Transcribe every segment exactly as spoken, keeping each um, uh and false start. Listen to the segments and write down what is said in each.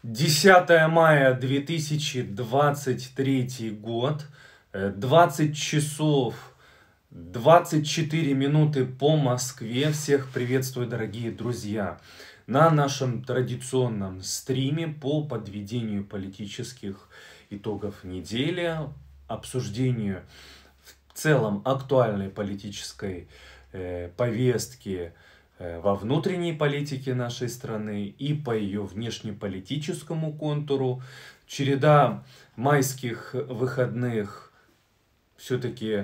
десятое мая две тысячи двадцать третий год, двадцать часов двадцать четыре минуты по Москве. Всех приветствую, дорогие друзья, на нашем традиционном стриме по подведению политических итогов недели, обсуждению в целом актуальной политической э, повестки э, во внутренней политике нашей страны и по ее внешнеполитическому контуру. Череда майских выходных все-таки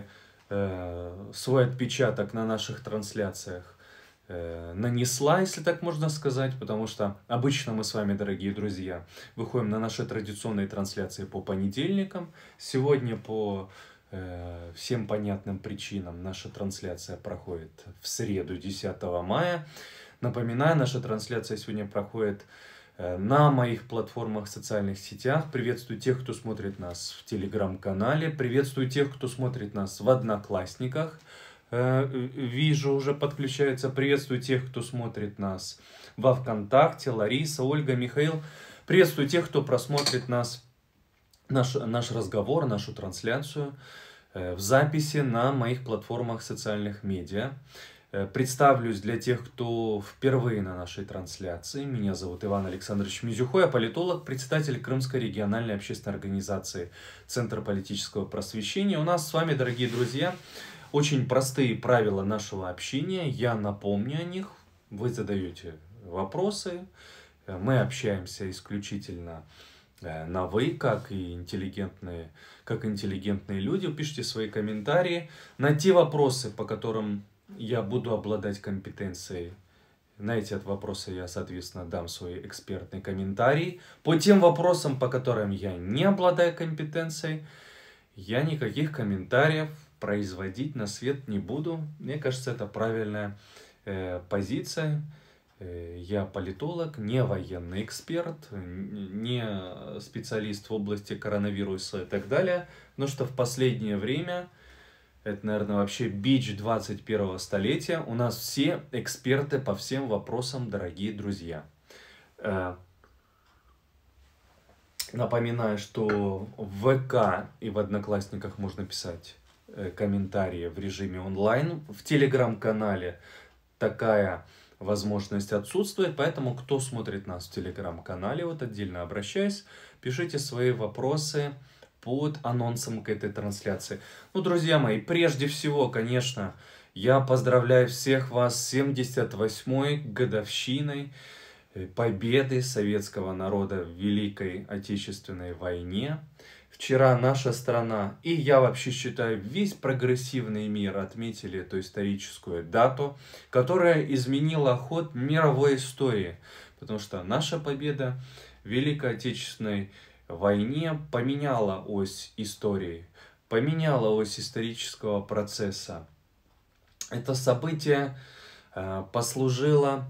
э, свой отпечаток на наших трансляциях э, нанесла, если так можно сказать, потому что обычно мы с вами, дорогие друзья, выходим на наши традиционные трансляции по понедельникам. Сегодня по э, всем понятным причинам наша трансляция проходит в среду, десятого мая. Напоминаю, наша трансляция сегодня проходит на моих платформах в социальных сетях. Приветствую тех, кто смотрит нас в телеграм-канале. Приветствую тех, кто смотрит нас в Одноклассниках. Вижу, уже подключается. Приветствую тех, кто смотрит нас во ВКонтакте. Лариса, Ольга, Михаил. Приветствую тех, кто просмотрит нас, наш, наш разговор, нашу трансляцию в записи на моих платформах социальных медиа. Представлюсь для тех, кто впервые на нашей трансляции. Меня зовут Иван Александрович Мизюхо, я политолог, председатель Крымской региональной общественной организации Центр политического просвещения. У нас с вами, дорогие друзья, очень простые правила нашего общения. Я напомню о них, вы задаете вопросы, мы общаемся исключительно на «вы», как и интеллигентные, как интеллигентные люди. Пишите свои комментарии на те вопросы, по которым я буду обладать компетенцией. На эти вопросы я, соответственно, дам свой экспертный комментарий. По тем вопросам, по которым я не обладаю компетенцией, я никаких комментариев производить на свет не буду. Мне кажется, это правильная э, позиция. Э, я политолог, не военный эксперт, не специалист в области коронавируса и так далее. Но что в последнее время... Это, наверное, вообще бич двадцать первого столетия. У нас все эксперты по всем вопросам, дорогие друзья. Напоминаю, что в ВК и в Одноклассниках можно писать комментарии в режиме онлайн. В Телеграм-канале такая возможность отсутствует, поэтому кто смотрит нас в Телеграм-канале, вот отдельно обращаюсь, пишите свои вопросы под анонсом к этой трансляции. Ну, друзья мои, прежде всего, конечно, я поздравляю всех вас с семьдесят восьмой годовщиной победы советского народа в Великой Отечественной войне. Вчера наша страна, и я вообще считаю, весь прогрессивный мир отметили эту историческую дату, которая изменила ход мировой истории. Потому что наша победа в Великой Отечественной войне поменяла ось истории, поменяла ось исторического процесса. Это событие э, послужило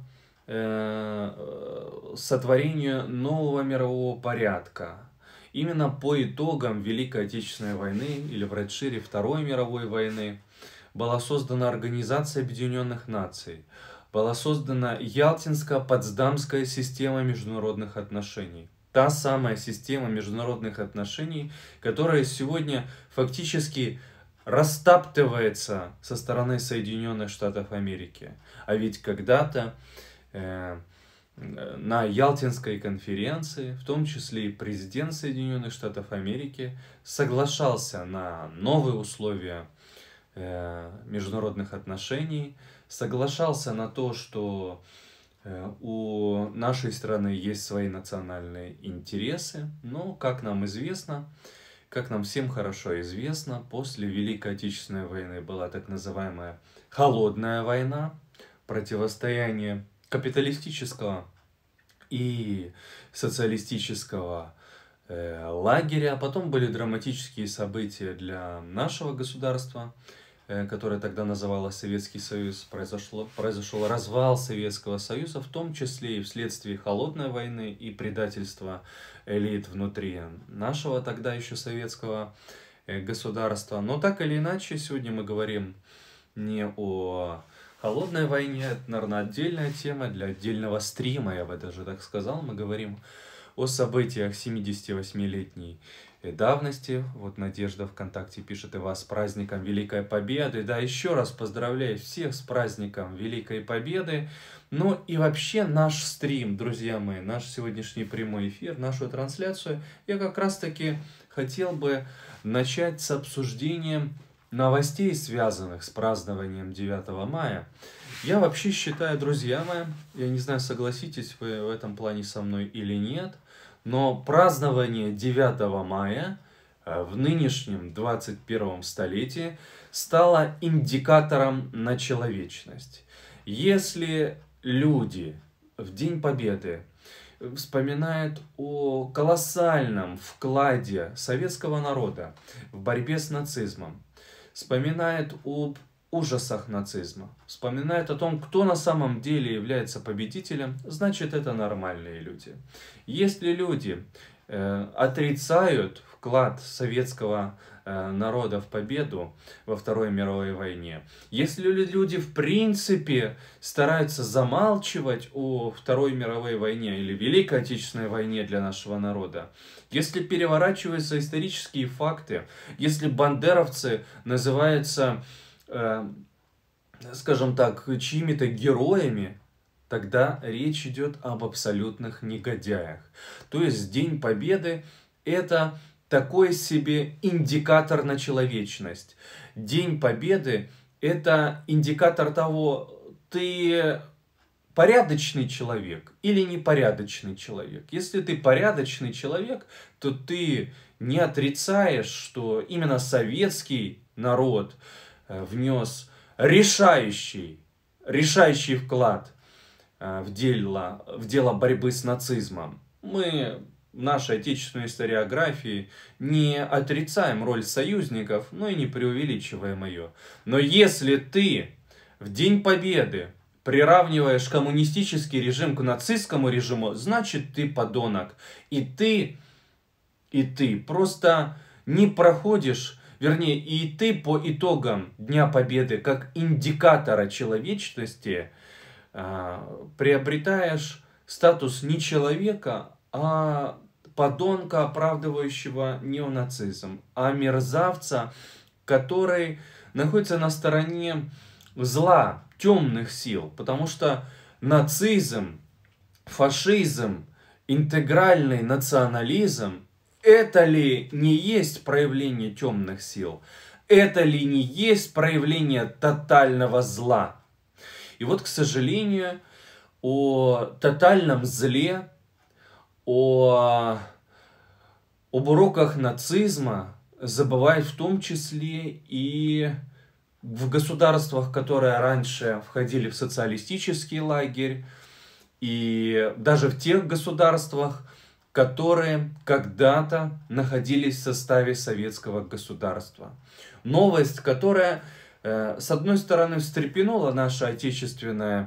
э, сотворению нового мирового порядка. Именно по итогам Великой Отечественной войны, или в расшире Второй мировой войны, была создана Организация Объединенных Наций, была создана Ялтинско-Потсдамская система международных отношений. Та самая система международных отношений, которая сегодня фактически растаптывается со стороны Соединенных Штатов Америки. А ведь когда-то э, на Ялтинской конференции, в том числе и президент Соединенных Штатов Америки, соглашался на новые условия э, международных отношений, соглашался на то, что у нашей страны есть свои национальные интересы, но, как нам известно, как нам всем хорошо известно, после Великой Отечественной войны была так называемая холодная война, противостояние капиталистического и социалистического э, лагеря. Потом были драматические события для нашего государства, которое тогда называлось Советский Союз. Произошло, произошел развал Советского Союза, в том числе и вследствие холодной войны и предательства элит внутри нашего тогда еще советского государства. Но так или иначе, сегодня мы говорим не о холодной войне, это, наверное, отдельная тема для отдельного стрима, я бы даже так сказал. Мы говорим о событиях семидесятивосьмилетней давности. Вот Надежда ВКонтакте пишет: и вас с праздником Великой Победы. Да, еще раз поздравляю всех с праздником Великой Победы. Ну и вообще наш стрим, друзья мои, наш сегодняшний прямой эфир, нашу трансляцию, я как раз таки хотел бы начать с обсуждением новостей, связанных с празднованием девятого мая. Я вообще считаю, друзья мои, я не знаю, согласитесь вы в этом плане со мной или нет, но празднование девятого мая в нынешнем двадцать первом столетии стало индикатором на человечность. Если люди в День Победы вспоминают о колоссальном вкладе советского народа в борьбе с нацизмом, вспоминают об ужасах нацизма, вспоминают о том, кто на самом деле является победителем, значит, это нормальные люди. Если люди э, отрицают вклад советского э, народа в победу во Второй мировой войне, если люди в принципе стараются замалчивать о Второй мировой войне или Великой Отечественной войне для нашего народа, если переворачиваются исторические факты, если бандеровцы называются, э, скажем так, чьими-то героями, тогда речь идет об абсолютных негодяях. То есть День Победы – это такой себе индикатор на человечность. День Победы – это индикатор того, ты порядочный человек или непорядочный человек. Если ты порядочный человек, то ты не отрицаешь, что именно советский народ внес решающий, решающий вклад в дело, в дело борьбы с нацизмом. Мы в нашей отечественной историографии не отрицаем роль союзников, но и не преувеличиваем ее. Но если ты в День Победы приравниваешь коммунистический режим к нацистскому режиму, значит, ты подонок. И ты, и ты просто не проходишь, вернее, и ты по итогам Дня Победы, как индикатора человечности, приобретаешь статус не человека, а подонка, оправдывающего неонацизм, а мерзавца, который находится на стороне зла, темных сил, потому что нацизм, фашизм, интегральный национализм – это ли не есть проявление темных сил? Это ли не есть проявление тотального зла? И вот, к сожалению, о тотальном зле, о, об уроках нацизма забывают в том числе и в государствах, которые раньше входили в социалистический лагерь, и даже в тех государствах, которые когда-то находились в составе советского государства. Новость, которая, с одной стороны, встрепенула наше отечественное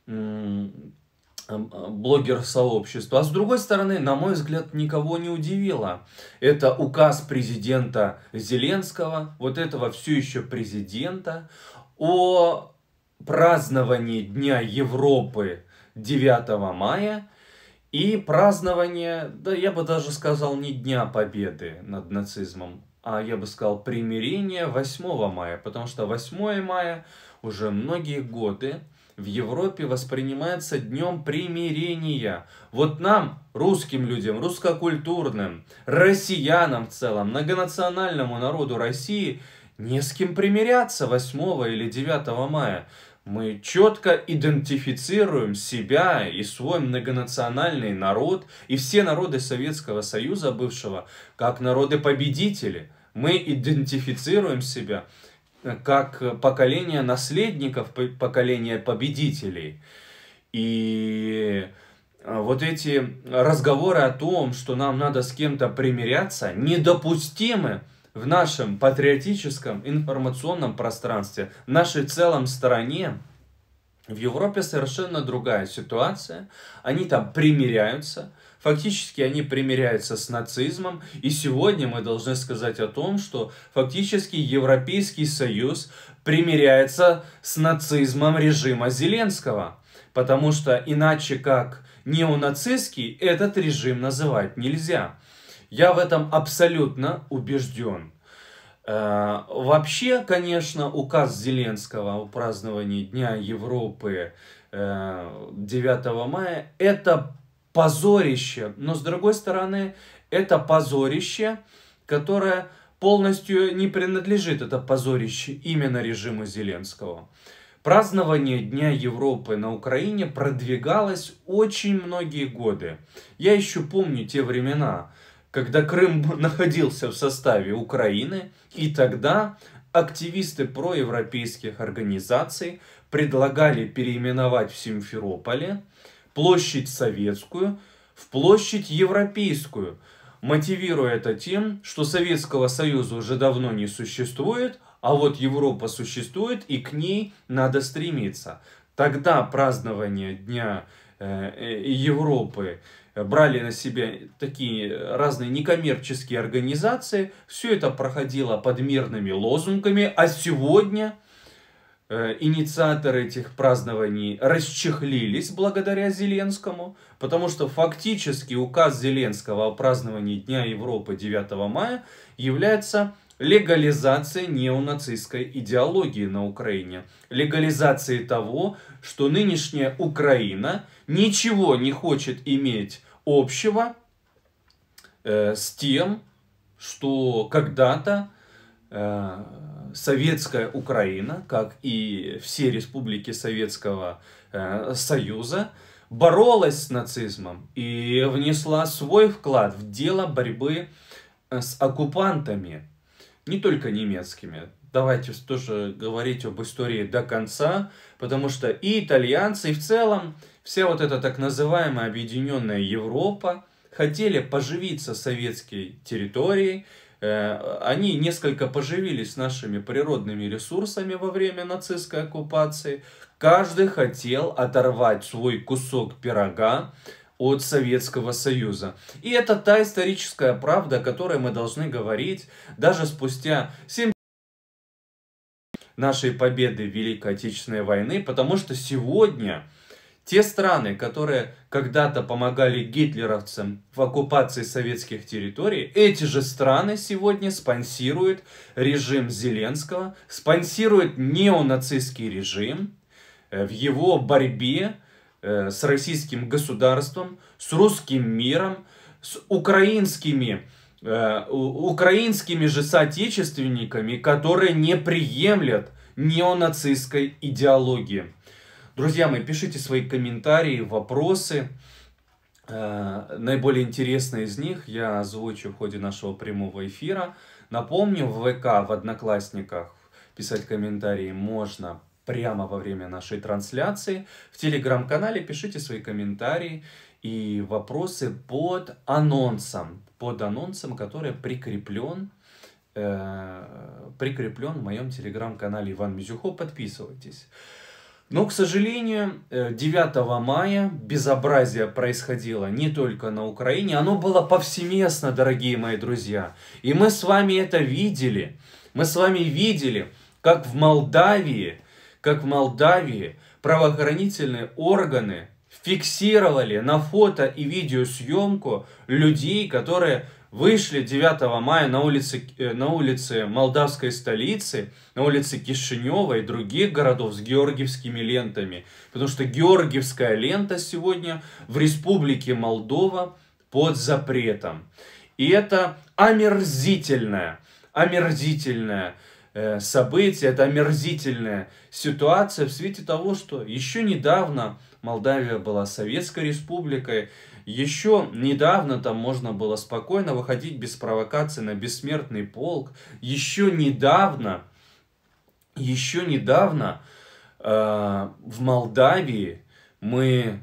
блогер-сообщество, а с другой стороны, на мой взгляд, никого не удивило. Это указ президента Зеленского, вот этого все еще президента, о праздновании Дня Европы девятого мая и празднование, да я бы даже сказал, не Дня Победы над нацизмом, а я бы сказал примирения восьмого мая, потому что восьмое мая уже многие годы в Европе воспринимается днем примирения. Вот нам, русским людям, русско-культурным, россиянам в целом, многонациональному народу России, не с кем примиряться восьмого или девятого мая. Мы четко идентифицируем себя и свой многонациональный народ, и все народы Советского Союза бывшего, как народы-победители. Мы идентифицируем себя как поколение наследников, поколение победителей. И вот эти разговоры о том, что нам надо с кем-то примиряться, недопустимы в нашем патриотическом информационном пространстве, в нашей целом стране. В Европе совершенно другая ситуация. Они там примиряются. Фактически они примиряются с нацизмом. И сегодня мы должны сказать о том, что фактически Европейский Союз примиряется с нацизмом режима Зеленского. Потому что иначе как неонацистский этот режим называть нельзя. Я в этом абсолютно убежден. Вообще, конечно, указ Зеленского о праздновании Дня Европы девятого мая – это позорище. Но, с другой стороны, это позорище, которое полностью не принадлежит, это позорище, именно режиму Зеленского. Празднование Дня Европы на Украине продвигалось очень многие годы. Я еще помню те времена, когда Крым находился в составе Украины, и тогда активисты проевропейских организаций предлагали переименовать в Симферополе площадь Советскую в площадь Европейскую, мотивируя это тем, что Советского Союза уже давно не существует, а вот Европа существует, и к ней надо стремиться. Тогда празднование Дня Европы брали на себя такие разные некоммерческие организации. Все это проходило под мирными лозунгами. А сегодня э, инициаторы этих празднований расчехлились благодаря Зеленскому. Потому что фактически указ Зеленского о праздновании Дня Европы девятого мая является легализацией неонацистской идеологии на Украине. Легализацией того, что нынешняя Украина ничего не хочет иметь общего э, с тем, что когда-то э, советская Украина, как и все республики Советского э, Союза, боролась с нацизмом и внесла свой вклад в дело борьбы с оккупантами, не только немецкими. Давайте тоже говорить об истории до конца, потому что и итальянцы, и в целом вся вот эта так называемая объединенная Европа хотели поживиться советской территорией. Они несколько поживились нашими природными ресурсами во время нацистской оккупации. Каждый хотел оторвать свой кусок пирога от Советского Союза. И это та историческая правда, о которой мы должны говорить даже спустя семь нашей победы в Великой Отечественной войны, потому что сегодня те страны, которые когда-то помогали гитлеровцам в оккупации советских территорий, эти же страны сегодня спонсируют режим Зеленского, спонсируют неонацистский режим в его борьбе с российским государством, с русским миром, с украинскими, э, украинскими же соотечественниками, которые не приемлят неонацистской идеологии. Друзья мои, пишите свои комментарии, вопросы. Э, наиболее интересные из них я озвучу в ходе нашего прямого эфира. Напомню, в ВК, в Одноклассниках писать комментарии можно прямо во время нашей трансляции. В телеграм-канале пишите свои комментарии и вопросы под анонсом, под анонсом, который прикреплен, э, прикреплен в моем телеграм-канале Иван Мизюхо. Подписывайтесь. Но, к сожалению, девятого мая безобразие происходило не только на Украине, оно было повсеместно, дорогие мои друзья. И мы с вами это видели. Мы с вами видели, как в Молдавии, как в Молдавии правоохранительные органы фиксировали на фото и видеосъемку людей, которые вышли девятого мая на улице, на улице молдавской столицы, на улице Кишинева и других городов с георгиевскими лентами. Потому что георгиевская лента сегодня в Республике Молдова под запретом. И это омерзительное, омерзительное событие, это омерзительная ситуация в свете того, что еще недавно Молдавия была советской республикой, еще недавно там можно было спокойно выходить без провокации на бессмертный полк, еще недавно, еще недавно э, в Молдавии мы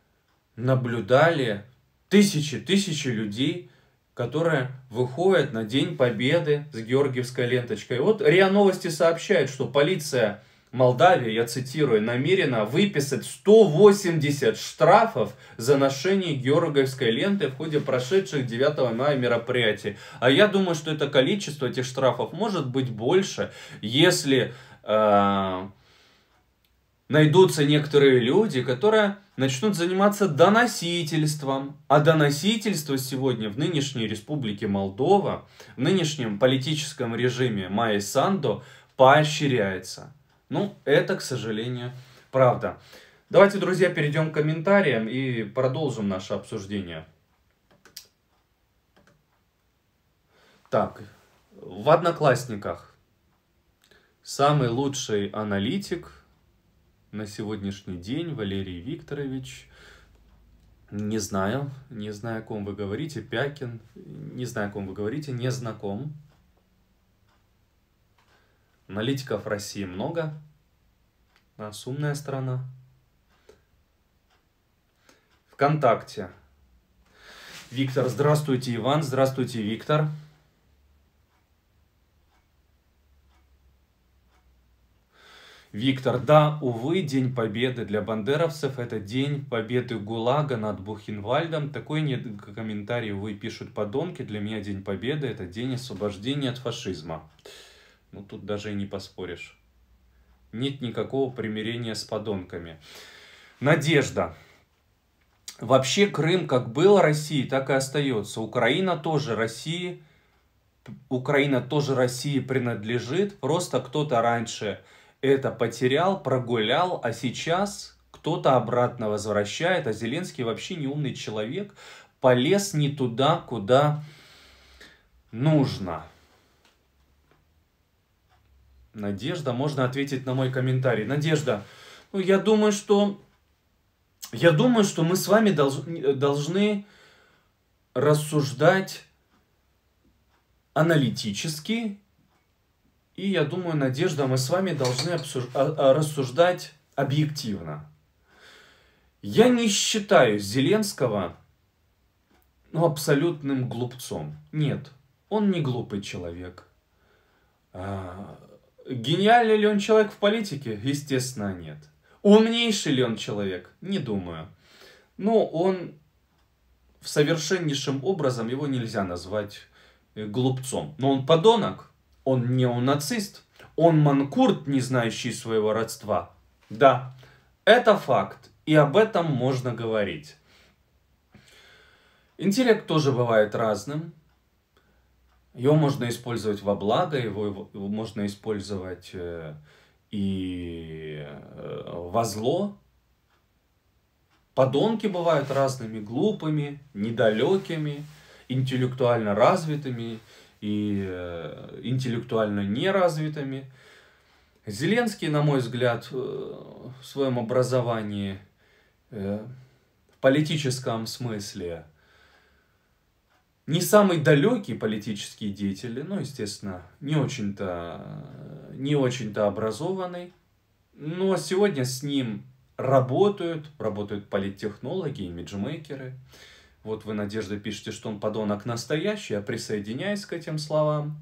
наблюдали тысячи, тысячи людей, которые выходят на День Победы с георгиевской ленточкой. Вот РИА Новости сообщает, что полиция Молдавии, я цитирую, намерена выписать сто восемьдесят штрафов за ношение георгиевской ленты в ходе прошедших девятого мая мероприятий. А я думаю, что это количество этих штрафов может быть больше, если... Э найдутся некоторые люди, которые начнут заниматься доносительством. А доносительство сегодня в нынешней Республике Молдова, в нынешнем политическом режиме Майи Санду поощряется. Ну, это, к сожалению, правда. Давайте, друзья, перейдем к комментариям и продолжим наше обсуждение. Так, в Одноклассниках самый лучший аналитик на сегодняшний день Валерий Викторович. Не знаю, не знаю, о ком вы говорите. Пякин, не знаю, о ком вы говорите, не знаком. Аналитиков в России много. У нас умная страна. ВКонтакте. Виктор, здравствуйте, Иван, здравствуйте, Виктор. Виктор, да, увы, День Победы для бандеровцев – это День Победы ГУЛАГа над Бухенвальдом. Такой нет комментарий, увы, пишут подонки. Для меня День Победы – это День освобождения от фашизма. Ну, тут даже и не поспоришь. Нет никакого примирения с подонками. Надежда. Вообще Крым как был Россией, так и остается. Украина тоже России, Украина тоже России принадлежит. Просто кто-то раньше это потерял, прогулял, а сейчас кто-то обратно возвращает. А Зеленский вообще не умный человек, полез не туда, куда нужно. Надежда, можно ответить на мой комментарий. Надежда, ну я думаю, что... Я думаю, что мы с вами должны, должны рассуждать аналитически. И я думаю, Надежда, мы с вами должны обсуж... рассуждать объективно. Я не считаю Зеленского ну, абсолютным глупцом. Нет, он не глупый человек. А... Гениальный ли он человек в политике? Естественно, нет. Умнейший ли он человек? Не думаю. Но он в совершеннейшем образом, его нельзя назвать глупцом. Но он подонок, он неонацист, он манкурт, не знающий своего родства. Да, это факт, и об этом можно говорить. Интеллект тоже бывает разным. Его можно использовать во благо, его, его можно использовать... и во зло. Подонки бывают разными, глупыми, недалекими, интеллектуально развитыми и интеллектуально неразвитыми. Зеленский, на мой взгляд, в своем образовании, в политическом смысле, не самый далекий политический деятель, но, естественно, не очень-то не очень-то образованный. Но сегодня с ним работают, работают политтехнологи, имиджмейкеры. Вот вы, Надежда, пишете, что он подонок настоящий, я присоединяюсь к этим словам.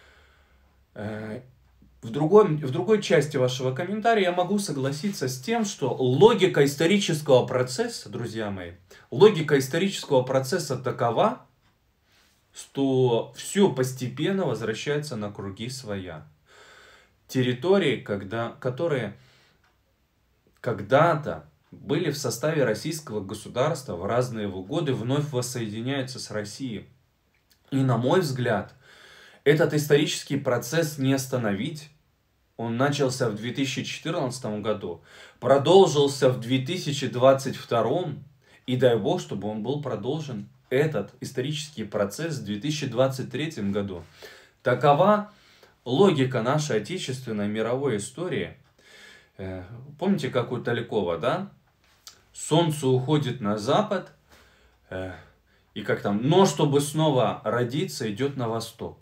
В другой, в другой части вашего комментария я могу согласиться с тем, что логика исторического процесса, друзья мои, логика исторического процесса такова, что все постепенно возвращается на круги своя. Территории, когда, которые когда-то были в составе российского государства в разные его годы, вновь воссоединяются с Россией. И, на мой взгляд, этот исторический процесс не остановить. Он начался в две тысячи четырнадцатом году, продолжился в две тысячи двадцать втором, и дай бог, чтобы он был продолжен, этот исторический процесс, в две тысячи двадцать третьем году. Такова логика нашей отечественной мировой истории. Помните, как у Талькова, да? Солнце уходит на запад, и как там, но чтобы снова родиться, идет на восток.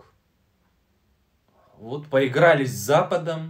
Вот поигрались с Западом,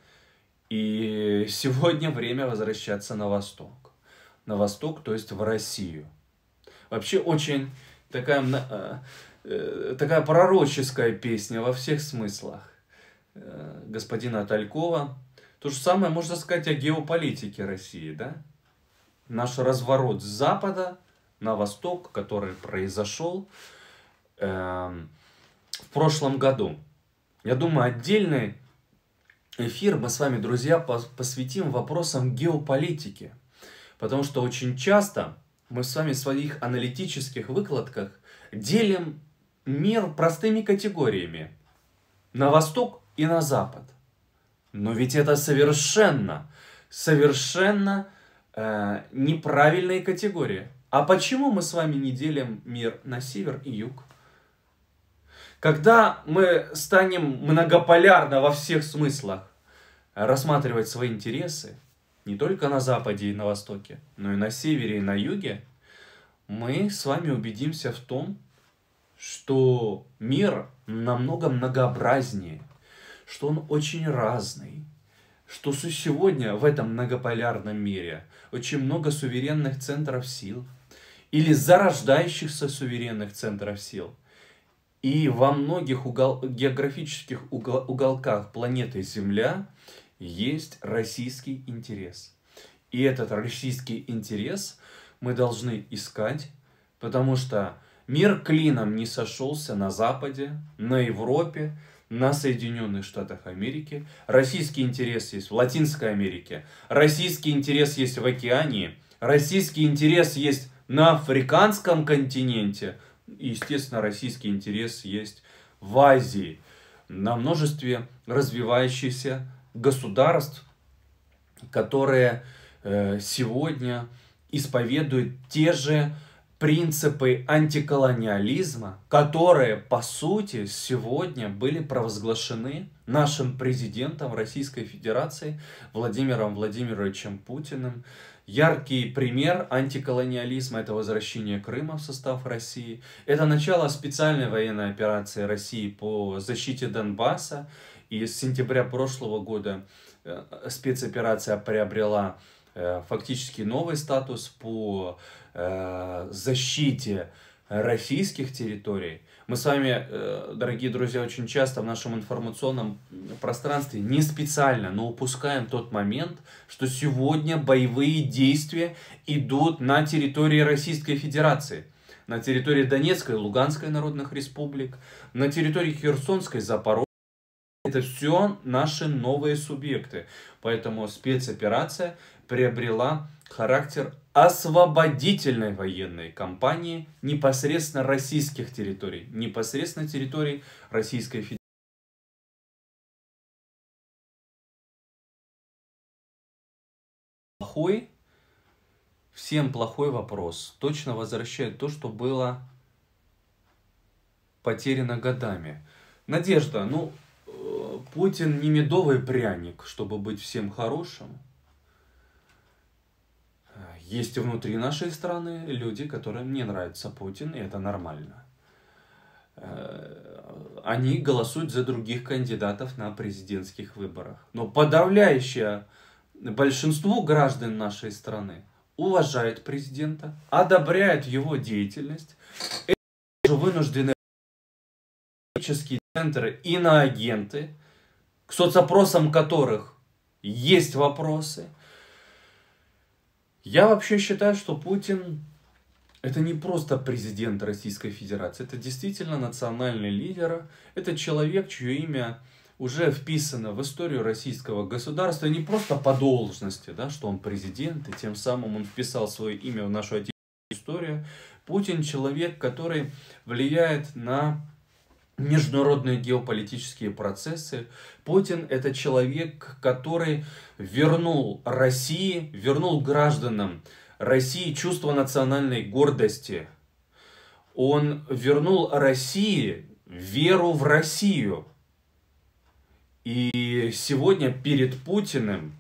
и сегодня время возвращаться на восток. На восток, то есть в Россию. Вообще очень такая, такая пророческая песня во всех смыслах господина Талькова. То же самое можно сказать о геополитике России, да? Наш разворот с запада на восток, который произошел э, в прошлом году. Я думаю, отдельный, эфир мы с вами, друзья, посвятим вопросам геополитики. Потому что очень часто мы с вами в своих аналитических выкладках делим мир простыми категориями. На восток и на запад. Но ведь это совершенно, совершенно э, неправильные категории. А почему мы с вами не делим мир на север и юг? Когда мы станем многополярно во всех смыслах рассматривать свои интересы, не только на западе и на востоке, но и на севере и на юге, мы с вами убедимся в том, что мир намного многообразнее, что он очень разный, что сегодня в этом многополярном мире очень много суверенных центров сил или зарождающихся суверенных центров сил. И во многих угол, географических угол, уголках планеты Земля есть российский интерес. И этот российский интерес мы должны искать, потому что мир клином не сошелся на Западе, на Европе, на Соединенных Штатах Америки. Российский интерес есть в Латинской Америке, российский интерес есть в Океании, российский интерес есть на Африканском континенте. И, естественно, российский интерес есть в Азии, на множестве развивающихся государств, которые сегодня исповедуют те же принципы антиколониализма, которые, по сути, сегодня были провозглашены нашим президентом Российской Федерации Владимиром Владимировичем Путиным. Яркий пример антиколониализма – это возвращение Крыма в состав России. Это начало специальной военной операции России по защите Донбасса. И с сентября прошлого года спецоперация приобрела фактически новый статус по защите российских территорий. Мы с вами, дорогие друзья, очень часто в нашем информационном пространстве не специально, но упускаем тот момент, что сегодня боевые действия идут на территории Российской Федерации, на территории Донецкой и Луганской народных республик, на территории Херсонской, Запорожской. Это все наши новые субъекты. Поэтому спецоперация приобрела характер освободительной военной кампании непосредственно российских территорий, непосредственно территорий Российской Федерации. Плохой, всем плохой вопрос. Точно возвращает то, что было потеряно годами. Надежда, ну, Путин не медовый пряник, чтобы быть всем хорошим. Есть и внутри нашей страны люди, которым не нравится Путин, и это нормально. Они голосуют за других кандидатов на президентских выборах. Но подавляющее большинство граждан нашей страны уважает президента, одобряет его деятельность. Это вынуждены политические центры иноагенты, к соцопросам которых есть вопросы. Я вообще считаю, что Путин это не просто президент Российской Федерации, это действительно национальный лидер, это человек, чье имя уже вписано в историю российского государства, не просто по должности, да, что он президент, и тем самым он вписал свое имя в нашу отечественную историю. Путин человек, который влияет на международные геополитические процессы. Путин это человек, который вернул России, вернул гражданам России чувство национальной гордости. Он вернул России веру в Россию. И сегодня перед Путиным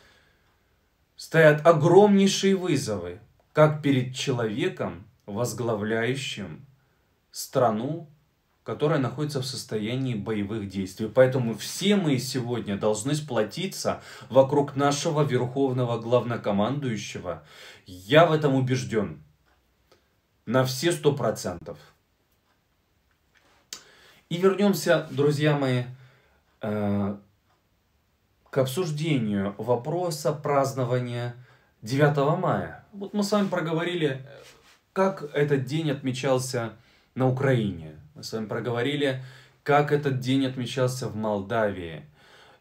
стоят огромнейшие вызовы, как перед человеком, возглавляющим страну, которая находится в состоянии боевых действий. Поэтому все мы сегодня должны сплотиться вокруг нашего верховного главнокомандующего. Я в этом убежден. На все сто процентов. И вернемся, друзья мои, к обсуждению вопроса празднования девятого мая. Вот мы с вами проговорили, как этот день отмечался на Украине. Мы с вами проговорили, как этот день отмечался в Молдавии.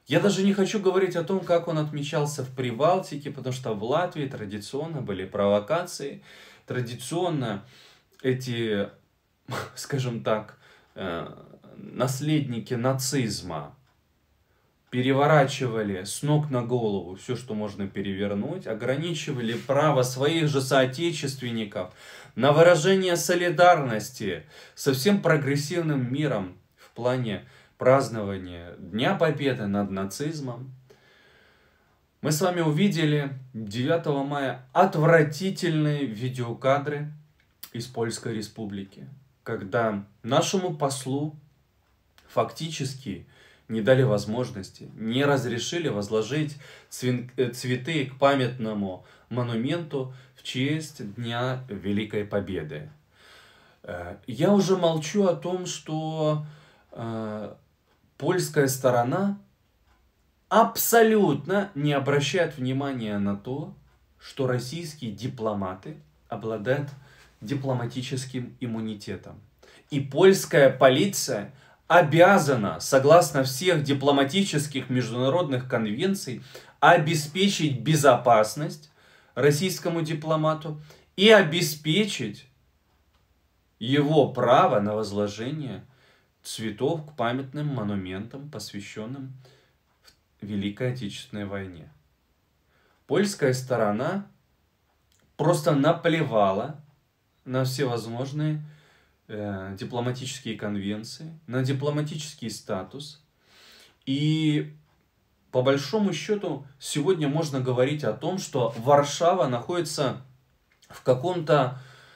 Я даже не хочу говорить о том, как он отмечался в Прибалтике, потому что в Латвии традиционно были провокации. Традиционно эти, скажем так, наследники нацизма переворачивали с ног на голову все, что можно перевернуть, ограничивали право своих же соотечественников на выражение солидарности со всем прогрессивным миром в плане празднования Дня Победы над нацизмом. Мы с вами увидели девятого мая отвратительные видеокадры из Польской Республики, когда нашему послу фактически не дали возможности, не разрешили возложить цветы к памятному монументу в честь Дня Великой Победы. Я уже молчу о том, что э, польская сторона абсолютно не обращает внимания на то, что российские дипломаты обладают дипломатическим иммунитетом. И польская полиция обязана, согласно всех дипломатических международных конвенций, обеспечить безопасность российскому дипломату и обеспечить его право на возложение цветов к памятным монументам, посвященным Великой Отечественной войне. Польская сторона просто наплевала на всевозможные э, дипломатические конвенции, на дипломатический статус. И по большому счету сегодня можно говорить о том, что Варшава находится в каком-то,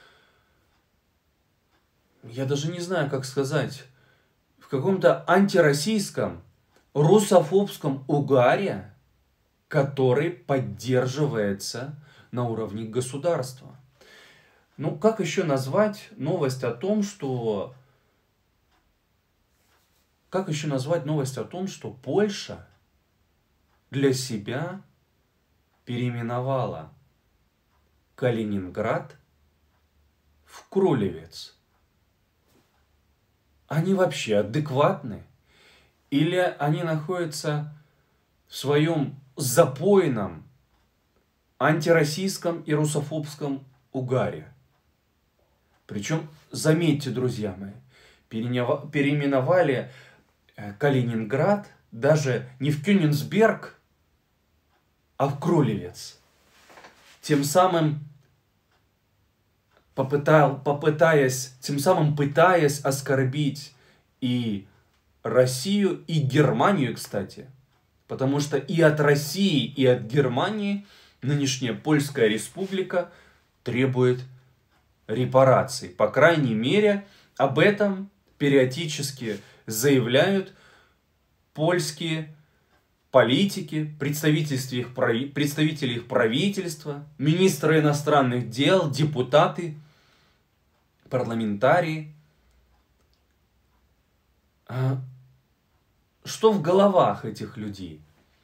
я даже не знаю, как сказать, в каком-то антироссийском, русофобском угаре, который поддерживается на уровне государства. Ну, как еще назвать новость о том, что... Как еще назвать новость о том, что Польша для себя переименовала Калининград в Кролевец? Они вообще адекватны? Или они находятся в своем запойном антироссийском и русофобском угаре? Причем, заметьте, друзья мои, переименовали Калининград даже не в Кёнигсберг, а в Кролевец. Тем самым попытал, попытаясь, тем самым пытаясь оскорбить и Россию, и Германию, кстати. Потому что и от России, и от Германии нынешняя Польская Республика требует репараций. По крайней мере, об этом периодически заявляют польские политики, представители их, представители их правительства, министры иностранных дел, депутаты, парламентарии. Что в головах этих людей?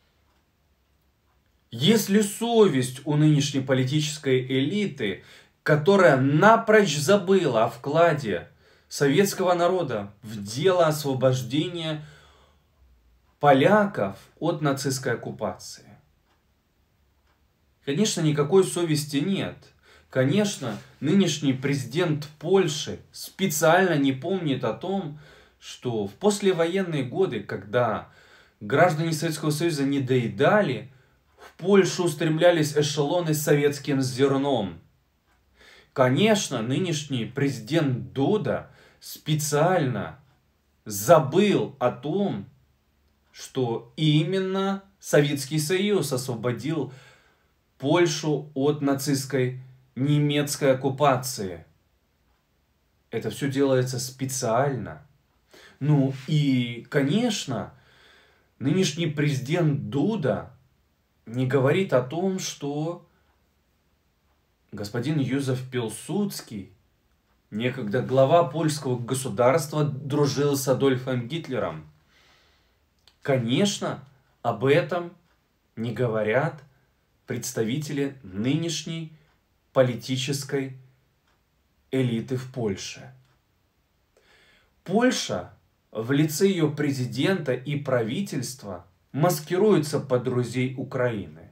Есть ли совесть у нынешней политической элиты, которая напрочь забыла о вкладе советского народа в дело освобождения поляков от нацистской оккупации? Конечно, никакой совести нет. Конечно, нынешний президент Польши специально не помнит о том, что в послевоенные годы, когда граждане Советского Союза не доедали, в Польшу устремлялись эшелоны с советским зерном. Конечно, нынешний президент Дуда специально забыл о том, что именно Советский Союз освободил Польшу от нацистской немецкой оккупации. Это все делается специально. Ну и, конечно, нынешний президент Дуда не говорит о том, что господин Юзеф Пилсудский, некогда глава польского государства, дружил с Адольфом Гитлером. Конечно, об этом не говорят представители нынешней политической элиты в Польше. Польша в лице ее президента и правительства маскируется под друзей Украины.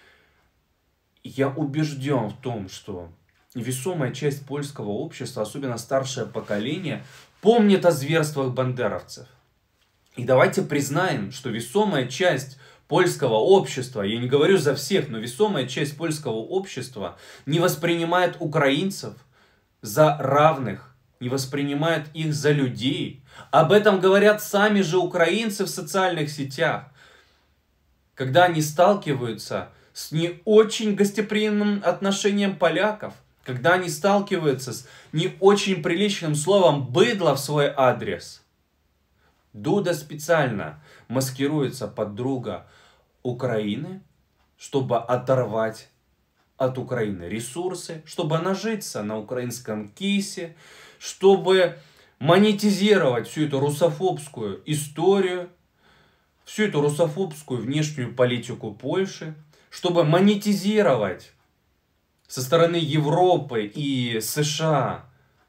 Я убежден в том, что весомая часть польского общества, особенно старшее поколение, помнит о зверствах бандеровцев. И давайте признаем, что весомая часть польского общества, я не говорю за всех, но весомая часть польского общества не воспринимает украинцев за равных, не воспринимает их за людей. Об этом говорят сами же украинцы в социальных сетях, когда они сталкиваются с не очень гостеприимным отношением поляков, когда они сталкиваются с не очень приличным словом «быдло» в свой адрес. Дуда специально маскируется под друга Украины, чтобы оторвать от Украины ресурсы, чтобы нажиться на украинском кейсе, чтобы монетизировать всю эту русофобскую историю, всю эту русофобскую внешнюю политику Польши, чтобы монетизировать со стороны Европы и США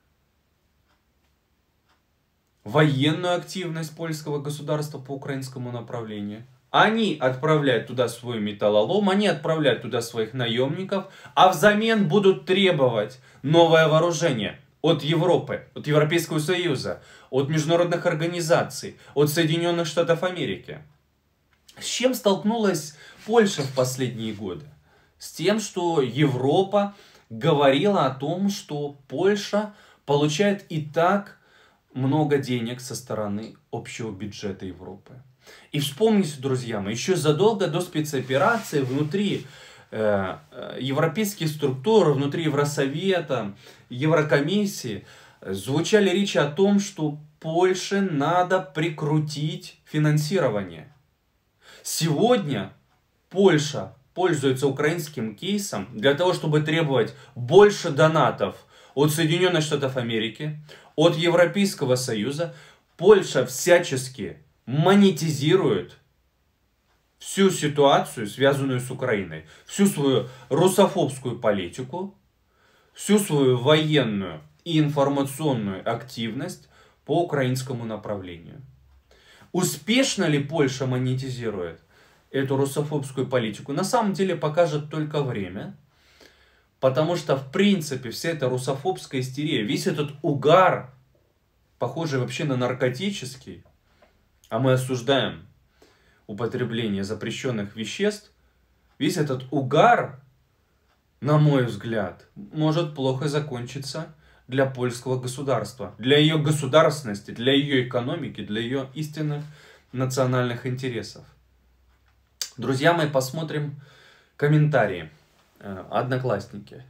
военную активность польского государства по украинскому направлению. Они отправляют туда свой металлолом, они отправляют туда своих наемников, а взамен будут требовать новое вооружение от Европы, от Европейского Союза, от международных организаций, от Соединенных Штатов Америки. С чем столкнулась Польша в последние годы? С тем, что Европа говорила о том, что Польша получает и так много денег со стороны общего бюджета Европы. И вспомните, друзья мои, еще задолго до спецоперации внутри э, европейских структур, внутри Евросовета, Еврокомиссии звучали речи о том, что Польше надо прикрутить финансирование. Сегодня Польша пользуется украинским кейсом для того, чтобы требовать больше донатов от Соединенных Штатов Америки, от Европейского Союза. Польша всячески монетизирует всю ситуацию, связанную с Украиной, всю свою русофобскую политику, всю свою военную и информационную активность по украинскому направлению. Успешно ли Польша монетизирует эту русофобскую политику? На самом деле покажет только время, потому что в принципе вся эта русофобская истерия, весь этот угар, похожий вообще на наркотический, а мы осуждаем употребление запрещенных веществ, весь этот угар, на мой взгляд, может плохо закончиться для польского государства, для ее государственности, для ее экономики, для ее истинных национальных интересов. Друзья мои, посмотрим комментарии. Одноклассники.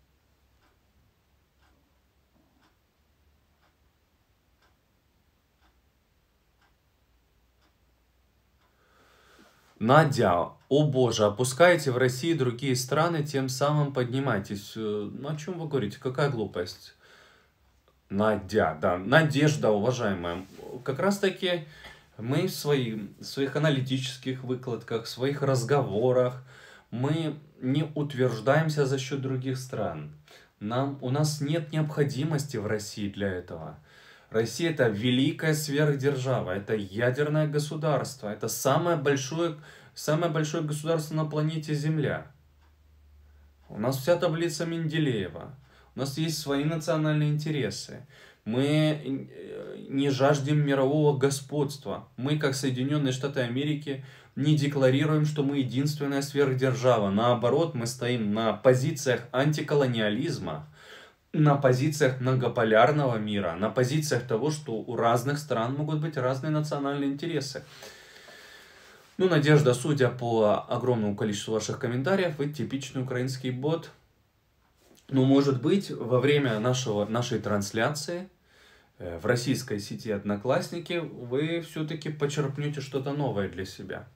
Надя, о боже, опускаете в России другие страны, тем самым поднимайтесь. Ну, о чем вы говорите? Какая глупость? Надя, да, Надежда, уважаемая. Как раз таки мы в, свои, в своих аналитических выкладках, в своих разговорах, мы не утверждаемся за счет других стран. Нам, у нас нет необходимости в России для этого. Россия — это великая сверхдержава, это ядерное государство, это самое большое, самое большое государство на планете Земля. У нас вся таблица Менделеева, у нас есть свои национальные интересы. Мы не жаждем мирового господства. Мы, как Соединенные Штаты Америки, не декларируем, что мы единственная сверхдержава. Наоборот, мы стоим на позициях антиколониализма, на позициях многополярного мира, на позициях того, что у разных стран могут быть разные национальные интересы. Ну, Надежда, судя по огромному количеству ваших комментариев, вы типичный украинский бот. Ну, может быть, во время нашего, нашей трансляции э, в российской сети Одноклассники вы все-таки почерпнете что-то новое для себя.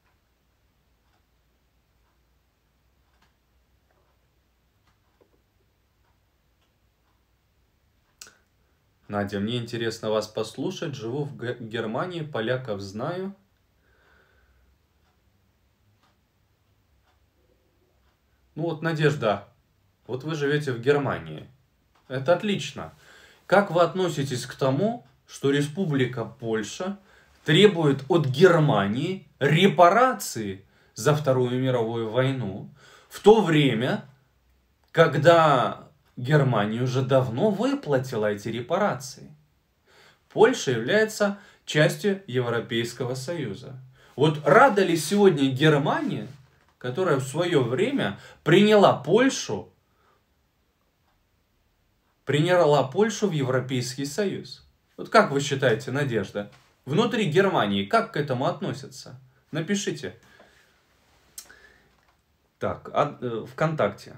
Надя, мне интересно вас послушать. Живу в Г- Германии, поляков знаю. Ну вот, Надежда, вот вы живете в Германии. Это отлично. Как вы относитесь к тому, что Республика Польша требует от Германии репарации за Вторую мировую войну, в то время, когда Германия уже давно выплатила эти репарации. Польша является частью Европейского Союза. Вот рада ли сегодня Германия, которая в свое время приняла Польшу, приняла Польшу в Европейский Союз? Вот как вы считаете, Надежда? Внутри Германии как к этому относятся? Напишите. Так, а, э, ВКонтакте.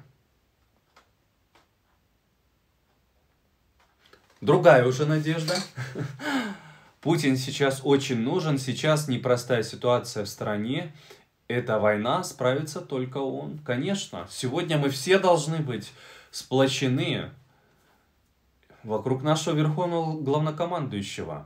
Другая уже Надежда. Путин сейчас очень нужен. Сейчас непростая ситуация в стране. Эта война, справится только он. Конечно, сегодня мы все должны быть сплочены вокруг нашего верховного главнокомандующего.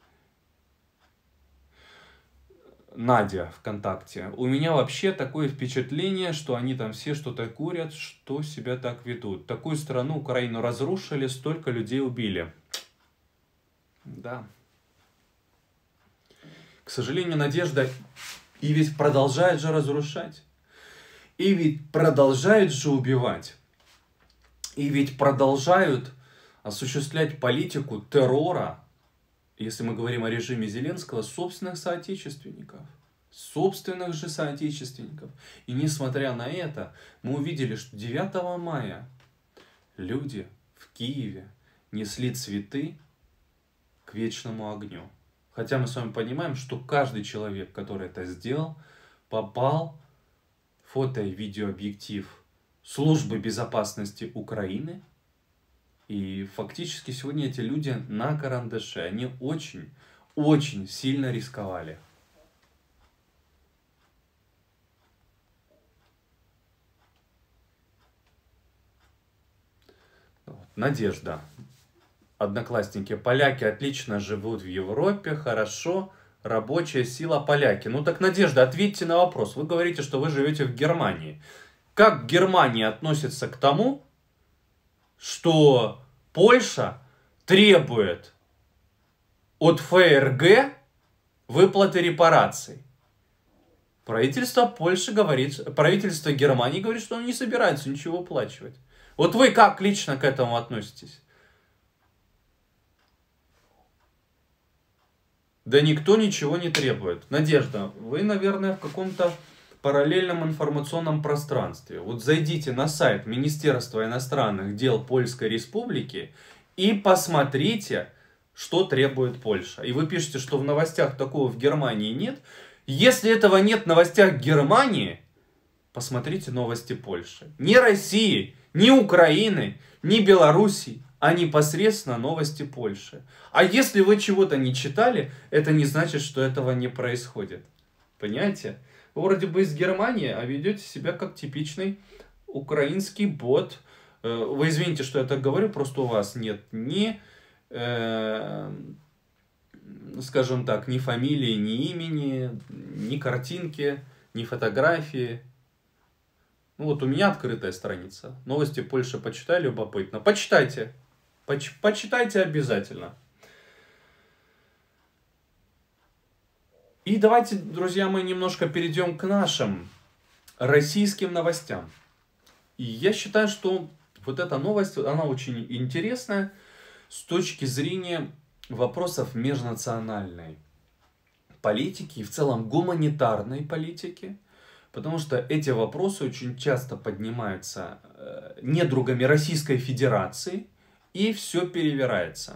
Надя ВКонтакте. У меня вообще такое впечатление, что они там все что-то курят, что себя так ведут. Такую страну, Украину, разрушили, столько людей убили. Да. К сожалению, Надежда, и ведь продолжает же разрушать. И ведь продолжают же убивать. И ведь продолжают осуществлять политику террора, если мы говорим о режиме Зеленского, собственных соотечественников. Собственных же соотечественников. И несмотря на это, мы увидели, что девятого мая люди в Киеве несли цветы к вечному огню. Хотя мы с вами понимаем, что каждый человек, который это сделал, попал в фото- и видеообъектив Службы безопасности Украины. И фактически сегодня эти люди на карандаше. Они очень, очень сильно рисковали. Надежда. Одноклассники. Поляки отлично живут в Европе. Хорошо. Рабочая сила поляки. Ну так, Надежда, ответьте на вопрос. Вы говорите, что вы живете в Германии. Как Германия относится к тому, что Польша требует от ФРГ выплаты репараций? Правительство Польши говорит, правительство Германии говорит, что оно не собирается ничего выплачивать. Вот вы как лично к этому относитесь? Да никто ничего не требует. Надежда, вы, наверное, в каком-то параллельном информационном пространстве. Вот зайдите на сайт Министерства иностранных дел Польской Республики и посмотрите, что требует Польша. И вы пишете, что в новостях такого в Германии нет. Если этого нет в новостях Германии, посмотрите новости Польши. Не России, ни Украины, ни Белоруссии, а непосредственно новости Польши. А если вы чего-то не читали, это не значит, что этого не происходит. Понимаете? Вы вроде бы из Германии, а ведете себя как типичный украинский бот. Вы извините, что я так говорю, просто у вас нет ни, э, скажем так, ни фамилии, ни имени, ни картинки, ни фотографии. Ну вот у меня открытая страница. Новости Польши почитай, любопытно. Почитайте. Поч почитайте обязательно. И давайте, друзья, мы немножко перейдем к нашим российским новостям. И я считаю, что вот эта новость, она очень интересная с точки зрения вопросов межнациональной политики и в целом гуманитарной политики. Потому что эти вопросы очень часто поднимаются недругами Российской Федерации, и все перевирается.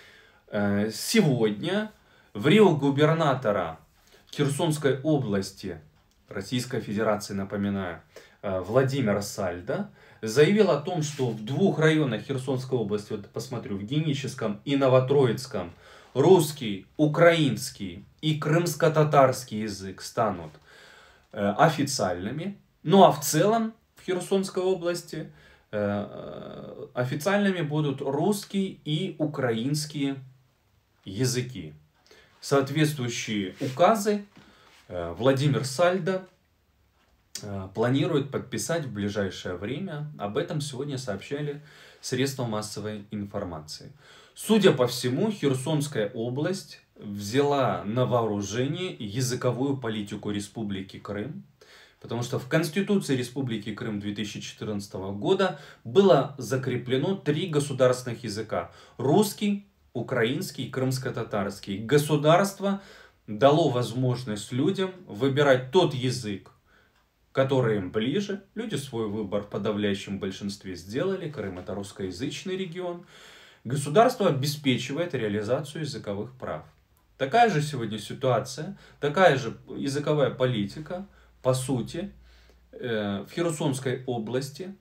Сегодня в Рио губернатора Херсонской области Российской Федерации, напоминаю, Владимир Сальдо, заявил о том, что в двух районах Херсонской области, вот посмотрю, в Геническом и Новотроицком, русский, украинский и крымско-татарский язык станут официальными. Ну а в целом в Херсонской области официальными будут русский и украинские языки. Соответствующие указы Владимир Сальдо планирует подписать в ближайшее время. Об этом сегодня сообщали средства массовой информации. Судя по всему, Херсонская область взяла на вооружение языковую политику Республики Крым, потому что в Конституции Республики Крым две тысячи четырнадцатого года было закреплено три государственных языка: русский, украинский и крымско-татарский. Государство дало возможность людям выбирать тот язык, который им ближе. Люди свой выбор в подавляющем большинстве сделали. Крым — это русскоязычный регион. Государство обеспечивает реализацию языковых прав. Такая же сегодня ситуация, такая же языковая политика, по сути, в Херсонской области.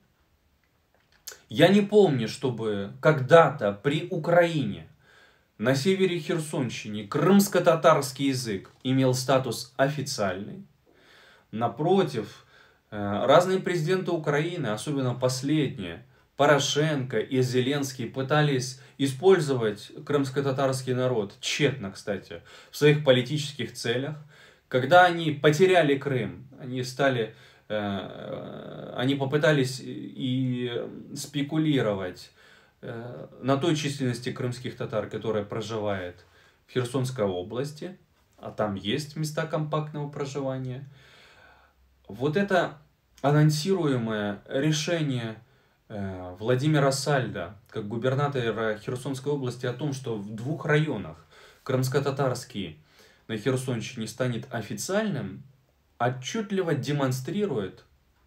Я не помню, чтобы когда-то при Украине на севере Херсонщины крымско-татарский язык имел статус официальный. Напротив, разные президенты Украины, особенно последние, Порошенко и Зеленский, пытались использовать крымско-татарский народ, тщетно, кстати, в своих политических целях. Когда они потеряли Крым, они стали, э, они попытались и спекулировать э, на той численности крымских татар, которая проживает в Херсонской области, а там есть места компактного проживания. Вот это анонсируемое решение Владимира Сальдо, как губернатора Херсонской области, о том, что в двух районах крымско-татарский на Херсонщине станет официальным, отчетливо демонстрирует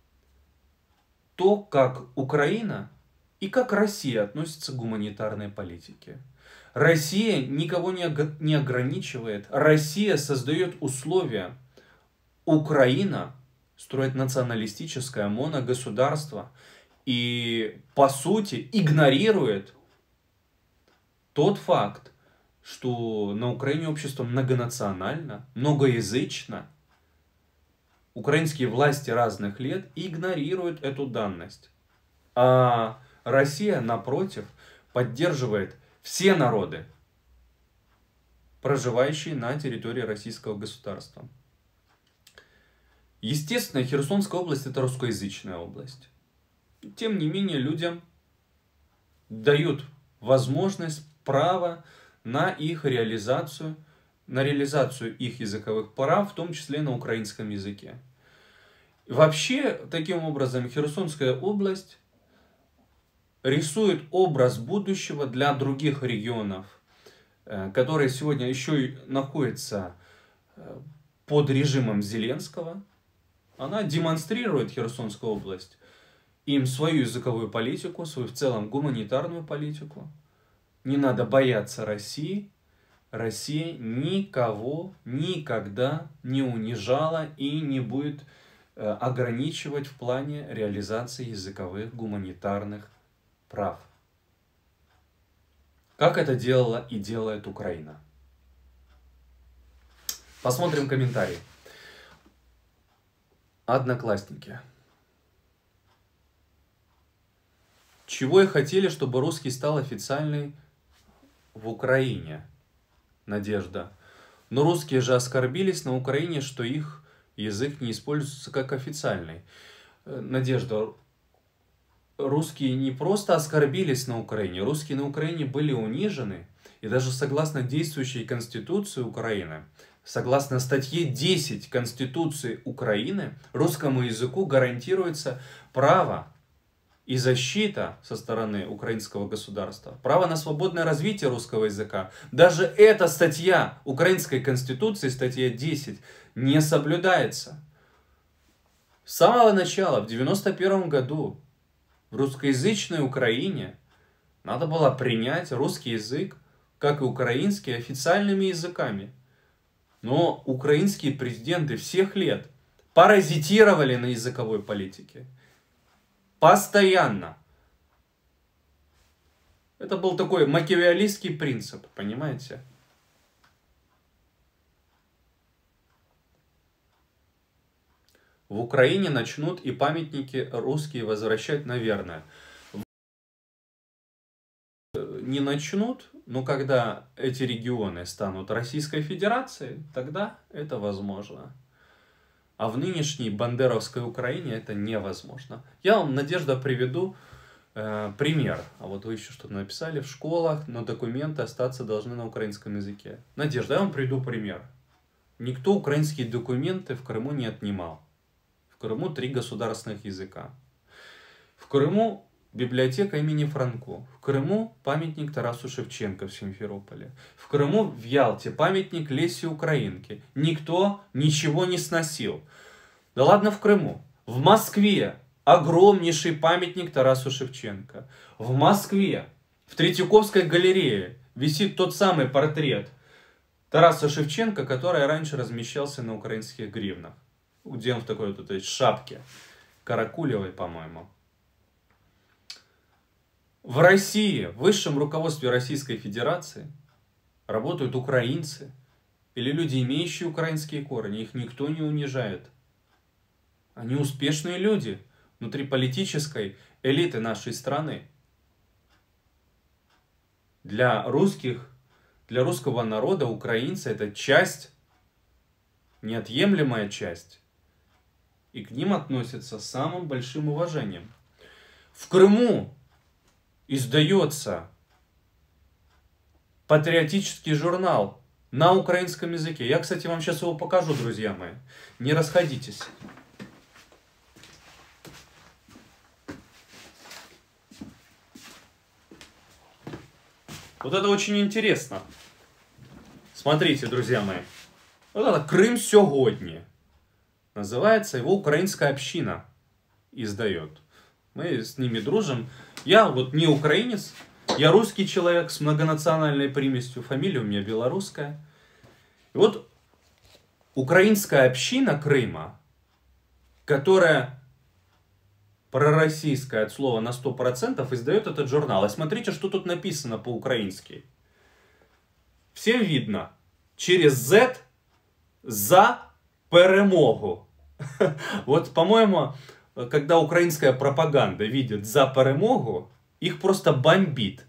то, как Украина и как Россия относятся к гуманитарной политике. Россия никого не ограничивает, Россия создает условия. Украина строит националистическое моногосударство и, по сути, игнорирует тот факт, что на Украине общество многонационально, многоязычно. Украинские власти разных лет игнорируют эту данность. А Россия, напротив, поддерживает все народы, проживающие на территории российского государства. Естественно, Херсонская область — это русскоязычная область. Тем не менее, людям дают возможность, право на их реализацию, на реализацию их языковых прав, в том числе на украинском языке. Вообще, таким образом, Херсонская область рисует образ будущего для других регионов, которые сегодня еще и находятся под режимом Зеленского. Она демонстрирует, Херсонская область, им свою языковую политику, свою в целом гуманитарную политику. Не надо бояться России. Россия никого никогда не унижала и не будет ограничивать в плане реализации языковых гуманитарных прав. Как это делала и делает Украина. Посмотрим комментарии. Одноклассники. Чего и хотели, чтобы русский стал официальный в Украине? Надежда. Но русские же оскорбились на Украине, что их язык не используется как официальный. Надежда. Русские не просто оскорбились на Украине, русские на Украине были унижены. И даже согласно действующей Конституции Украины, согласно статье десять Конституции Украины, русскому языку гарантируется право и защита со стороны украинского государства, право на свободное развитие русского языка. Даже эта статья Украинской Конституции, статья десять, не соблюдается. С самого начала, в девяносто первом году, в русскоязычной Украине надо было принять русский язык, как и украинский, официальными языками. Но украинские президенты всех лет паразитировали на языковой политике. Постоянно. Это был такой макиавеллистский принцип, понимаете? В Украине начнут и памятники русские возвращать, наверное. Не начнут, но когда эти регионы станут Российской Федерацией, тогда это возможно. А в нынешней бандеровской Украине это невозможно. Я вам, Надежда, приведу Э, пример. А вот вы еще что-то написали. В школах, но документы остаться должны на украинском языке. Надежда, я вам приведу пример. Никто украинские документы в Крыму не отнимал. В Крыму три государственных языка. В Крыму библиотека имени Франко. В Крыму памятник Тарасу Шевченко в Симферополе. В Крыму в Ялте памятник Лесе Украинке. Никто ничего не сносил. Да ладно в Крыму. В Москве огромнейший памятник Тарасу Шевченко. В Москве, в Третьяковской галерее висит тот самый портрет Тараса Шевченко, который раньше размещался на украинских гривнах. Где он в такой вот этой шапке, каракулевой, по-моему. В России, в высшем руководстве Российской Федерации работают украинцы или люди, имеющие украинские корни. Их никто не унижает. Они успешные люди внутри политической элиты нашей страны. Для русских, для русского народа украинцы это часть, неотъемлемая часть. И к ним относятся с самым большим уважением. В Крыму издается патриотический журнал на украинском языке. Я, кстати, вам сейчас его покажу, друзья мои. Не расходитесь. Вот это очень интересно. Смотрите, друзья мои. Вот это «Крым сьогодні». Называется, его украинская община издает. Мы с ними дружим. Я вот не украинец, я русский человек с многонациональной примесью. Фамилия у меня белорусская. И вот украинская община Крыма, которая пророссийская от слова на сто процентов, издает этот журнал. И смотрите, что тут написано по-украински. Всем видно. Через Z за перемогу. Вот, по-моему, когда украинская пропаганда видит «за перемогу», их просто бомбит.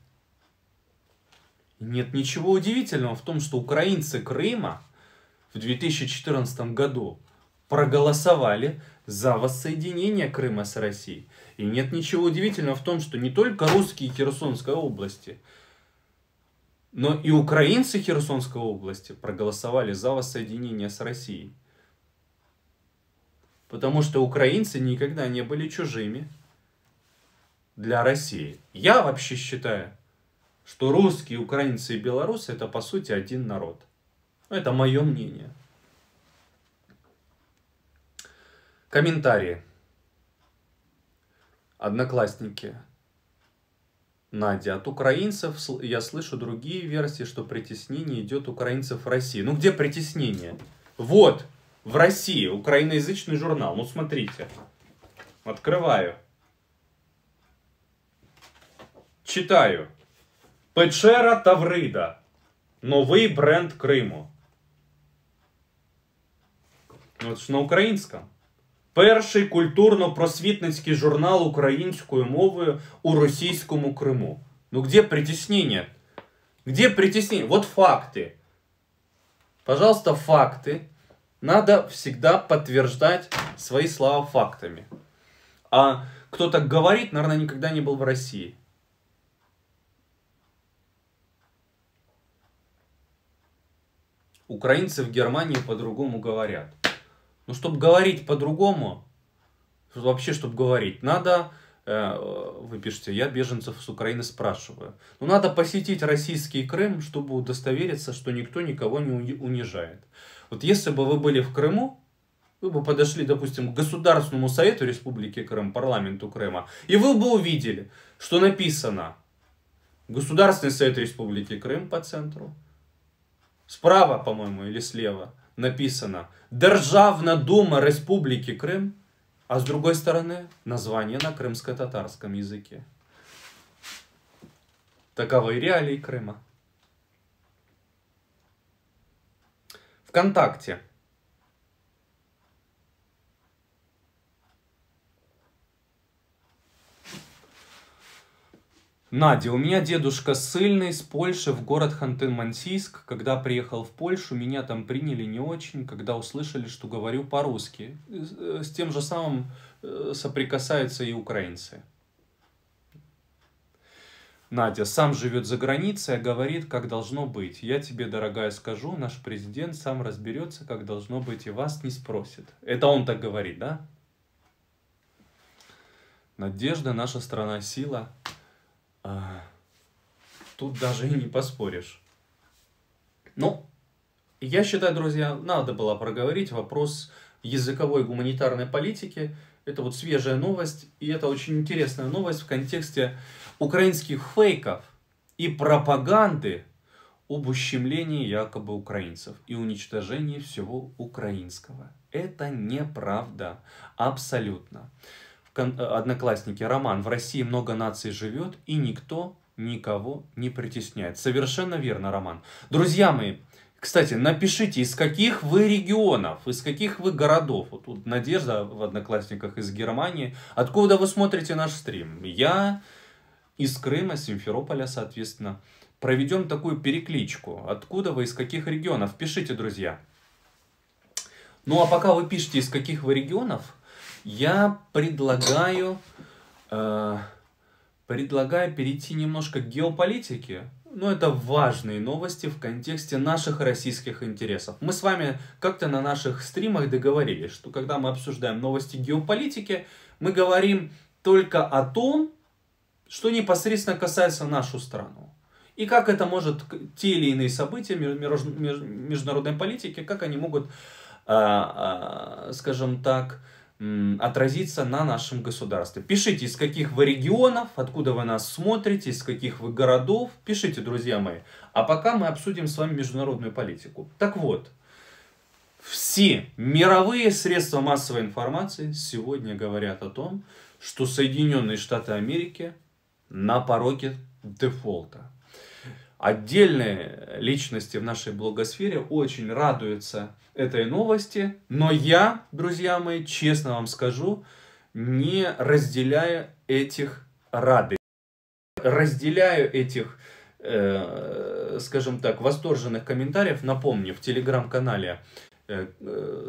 Нет ничего удивительного в том, что украинцы Крыма в две тысячи четырнадцатом году проголосовали за воссоединение Крыма с Россией. И нет ничего удивительного в том, что не только русские Херсонской области, но и украинцы Херсонской области проголосовали за воссоединение с Россией. Потому что украинцы никогда не были чужими для России. Я вообще считаю, что русские, украинцы и белорусы это по сути один народ. Это мое мнение. Комментарии. Одноклассники. Надя, от украинцев я слышу другие версии, что притеснение идет украинцев в России. Ну где притеснение? Вот, в России, украиноязычный журнал. Ну смотрите, открываю. Читаю. Печера Таврида. Новий бренд Криму. Вот ж на українському. Перший культурно-просвітницький журнал українською мовою у російському Криму. Ну где притеснение? Где притеснение? Вот факты. Пожалуйста, факты. Надо всегда подтверждать свои слова фактами. А кто так говорит, наверное, никогда не был в России. Украинцы в Германии по-другому говорят. Но чтобы говорить по-другому, вообще, чтобы говорить, надо, э, вы пишете, я беженцев с Украины спрашиваю. Но надо посетить российский Крым, чтобы удостовериться, что никто никого не унижает. Вот если бы вы были в Крыму, вы бы подошли, допустим, к Государственному Совету Республики Крым, парламенту Крыма, и вы бы увидели, что написано Государственный Совет Республики Крым по центру, справа, по-моему, или слева написано Державна Дума Республики Крым, а с другой стороны название на крымско-татарском языке. Таковы реалии Крыма. ВКонтакте. Надя, у меня дедушка ссыльный с Польши в город Ханты-Мансийск. Когда приехал в Польшу, меня там приняли не очень, когда услышали, что говорю по-русски. С тем же самым соприкасаются и украинцы. Надя сам живет за границей, а говорит, как должно быть. Я тебе, дорогая, скажу, наш президент сам разберется, как должно быть, и вас не спросит. Это он так говорит, да? Надежда, наша страна, сила. А, тут даже и не поспоришь. Ну, я считаю, друзья, надо было проговорить вопрос языковой гуманитарной политики. Это вот свежая новость, и это очень интересная новость в контексте украинских фейков и пропаганды об ущемлении якобы украинцев и уничтожении всего украинского. Это неправда. Абсолютно. В Одноклассники роман «В России много наций живет, и никто никого не притесняет». Совершенно верно, Роман. Друзья мои, кстати, напишите, из каких вы регионов, из каких вы городов. Вот тут Надежда в Одноклассниках из Германии. Откуда вы смотрите наш стрим? Я из Крыма, Симферополя, соответственно. Проведем такую перекличку. Откуда вы, из каких регионов? Пишите, друзья. Ну, а пока вы пишете, из каких вы регионов, я предлагаю, э, предлагаю перейти немножко к геополитике. Ну, это важные новости в контексте наших российских интересов. Мы с вами как-то на наших стримах договорились, что когда мы обсуждаем новости геополитики, мы говорим только о том, что непосредственно касается нашу страну. И как это может, те или иные события международной политики, как они могут, скажем так, отразиться на нашем государстве. Пишите, из каких вы регионов, откуда вы нас смотрите, из каких вы городов. Пишите, друзья мои. А пока мы обсудим с вами международную политику. Так вот, все мировые средства массовой информации сегодня говорят о том, что Соединенные Штаты Америки на пороге дефолта. Отдельные личности в нашей блогосфере очень радуются этой новости, но я, друзья мои, честно вам скажу, не разделяю этих радостей, разделяю этих, э, скажем так, восторженных комментариев. Напомню, в телеграм-канале э, э,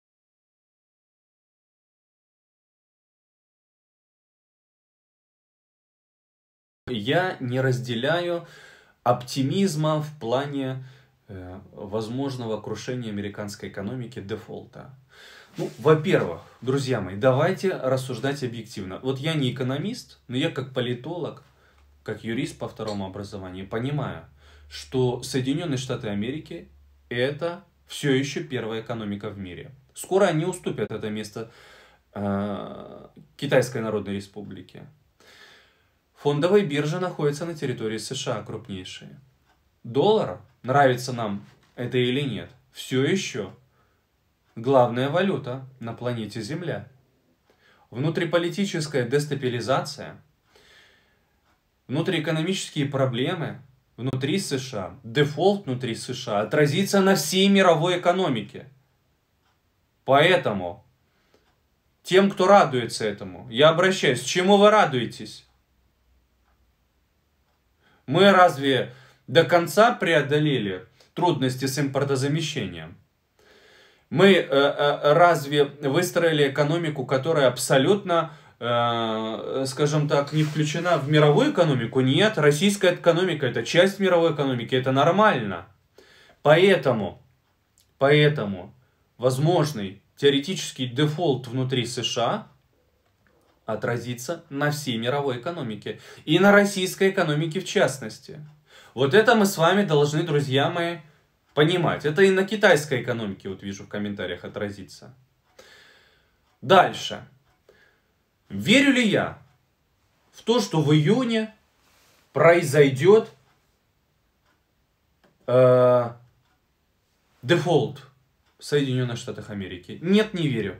я не разделяю оптимизма в плане э, возможного крушения американской экономики, дефолта. Ну, во-первых, друзья мои, давайте рассуждать объективно. Вот я не экономист, но я как политолог, как юрист по второму образованию понимаю, что Соединенные Штаты Америки это все еще первая экономика в мире. Скоро они уступят это место э, Китайской Народной Республике. Фондовые биржи находятся на территории США, крупнейшие. Доллар, нравится нам это или нет, все еще главная валюта на планете Земля. Внутриполитическая дестабилизация, внутриэкономические проблемы внутри США, дефолт внутри США отразится на всей мировой экономике. Поэтому тем, кто радуется этому, я обращаюсь, чему вы радуетесь? Мы разве до конца преодолели трудности с импортозамещением? Мы э, э, разве выстроили экономику, которая абсолютно, э, скажем так, не включена в мировую экономику? Нет, российская экономика это часть мировой экономики, это нормально. Поэтому, поэтому возможный теоретический дефолт внутри США отразится на всей мировой экономике. И на российской экономике в частности. Вот это мы с вами должны, друзья мои, понимать. Это и на китайской экономике, вот вижу в комментариях, отразится. Дальше. Верю ли я в то, что в июне произойдет э, дефолт в Соединенных Штатах Америки? Нет, не верю.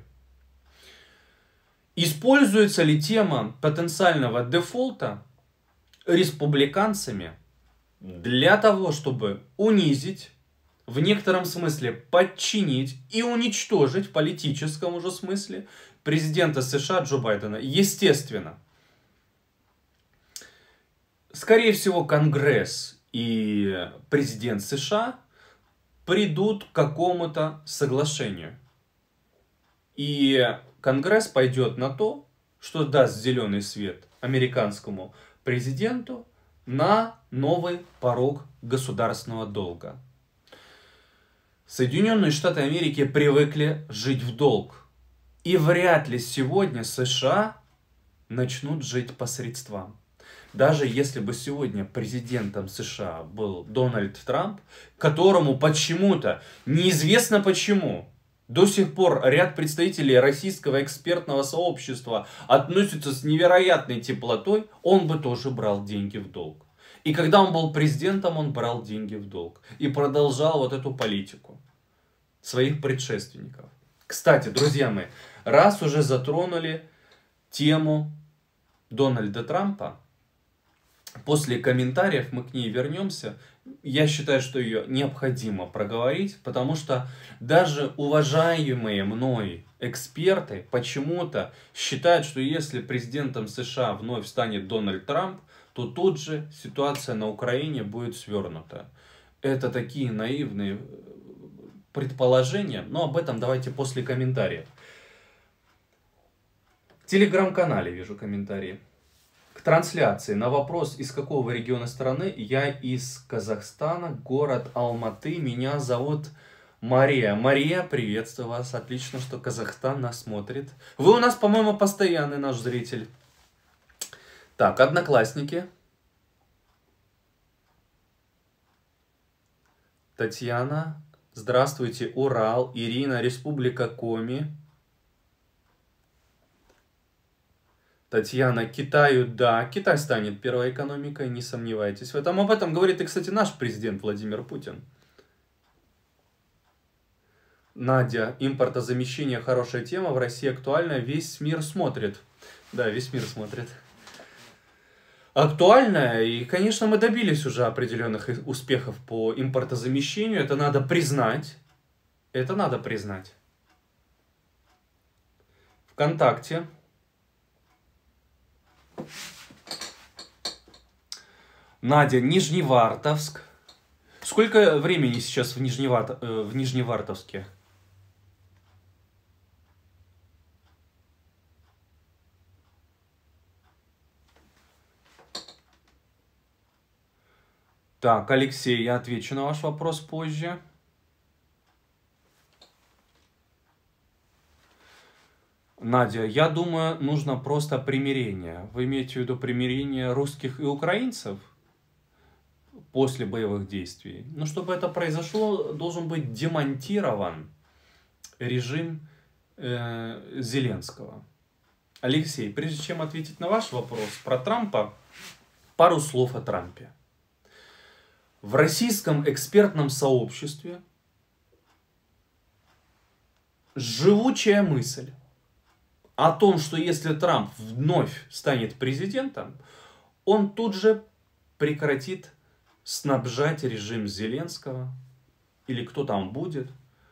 Используется ли тема потенциального дефолта республиканцами для того, чтобы унизить, в некотором смысле подчинить и уничтожить в политическом уже смысле президента США Джо Байдена? Естественно. Скорее всего, Конгресс и президент США придут к какому-то соглашению. И Конгресс пойдет на то, что даст зеленый свет американскому президенту на новый порог государственного долга. Соединенные Штаты Америки привыкли жить в долг. И вряд ли сегодня США начнут жить по средствам. Даже если бы сегодня президентом США был Дональд Трамп, которому почему-то, неизвестно почему, до сих пор ряд представителей российского экспертного сообщества относятся с невероятной теплотой, он бы тоже брал деньги в долг. И когда он был президентом, он брал деньги в долг. И продолжал вот эту политику своих предшественников. Кстати, друзья мои, раз уже затронули тему Дональда Трампа, после комментариев мы к ней вернемся. Я считаю, что ее необходимо проговорить, потому что даже уважаемые мной эксперты почему-то считают, что если президентом США вновь станет Дональд Трамп, то тут же ситуация на Украине будет свернута. Это такие наивные предположения, но об этом давайте после комментариев. В телеграм-канале вижу комментарии. К трансляции на вопрос, из какого региона страны, я из Казахстана, город Алматы, меня зовут Мария. Мария, приветствую вас, отлично, что Казахстан нас смотрит. Вы у нас, по-моему, постоянный наш зритель. Так, Одноклассники. Татьяна, здравствуйте, Урал, Ирина, Республика Коми. Татьяна, Китаю, да, Китай станет первой экономикой, не сомневайтесь в этом. Об этом говорит и, кстати, наш президент Владимир Путин. Надя, импортозамещение хорошая тема, в России актуальная, весь мир смотрит. Да, весь мир смотрит. Актуальная, и, конечно, мы добились уже определенных успехов по импортозамещению, это надо признать. Это надо признать. ВКонтакте. Надя, Нижневартовск. Сколько времени сейчас в, Нижневарт... в Нижневартовске? Так, Алексей, я отвечу на ваш вопрос позже. Надя, я думаю, нужно просто примирение. Вы имеете в виду примирение русских и украинцев после боевых действий? Но чтобы это произошло, должен быть демонтирован режим э, Зеленского. Алексей, прежде чем ответить на ваш вопрос про Трампа, пару слов о Трампе. В российском экспертном сообществе живучая мысль о том, что если Трамп вновь станет президентом, он тут же прекратит снабжать режим Зеленского, или кто там будет,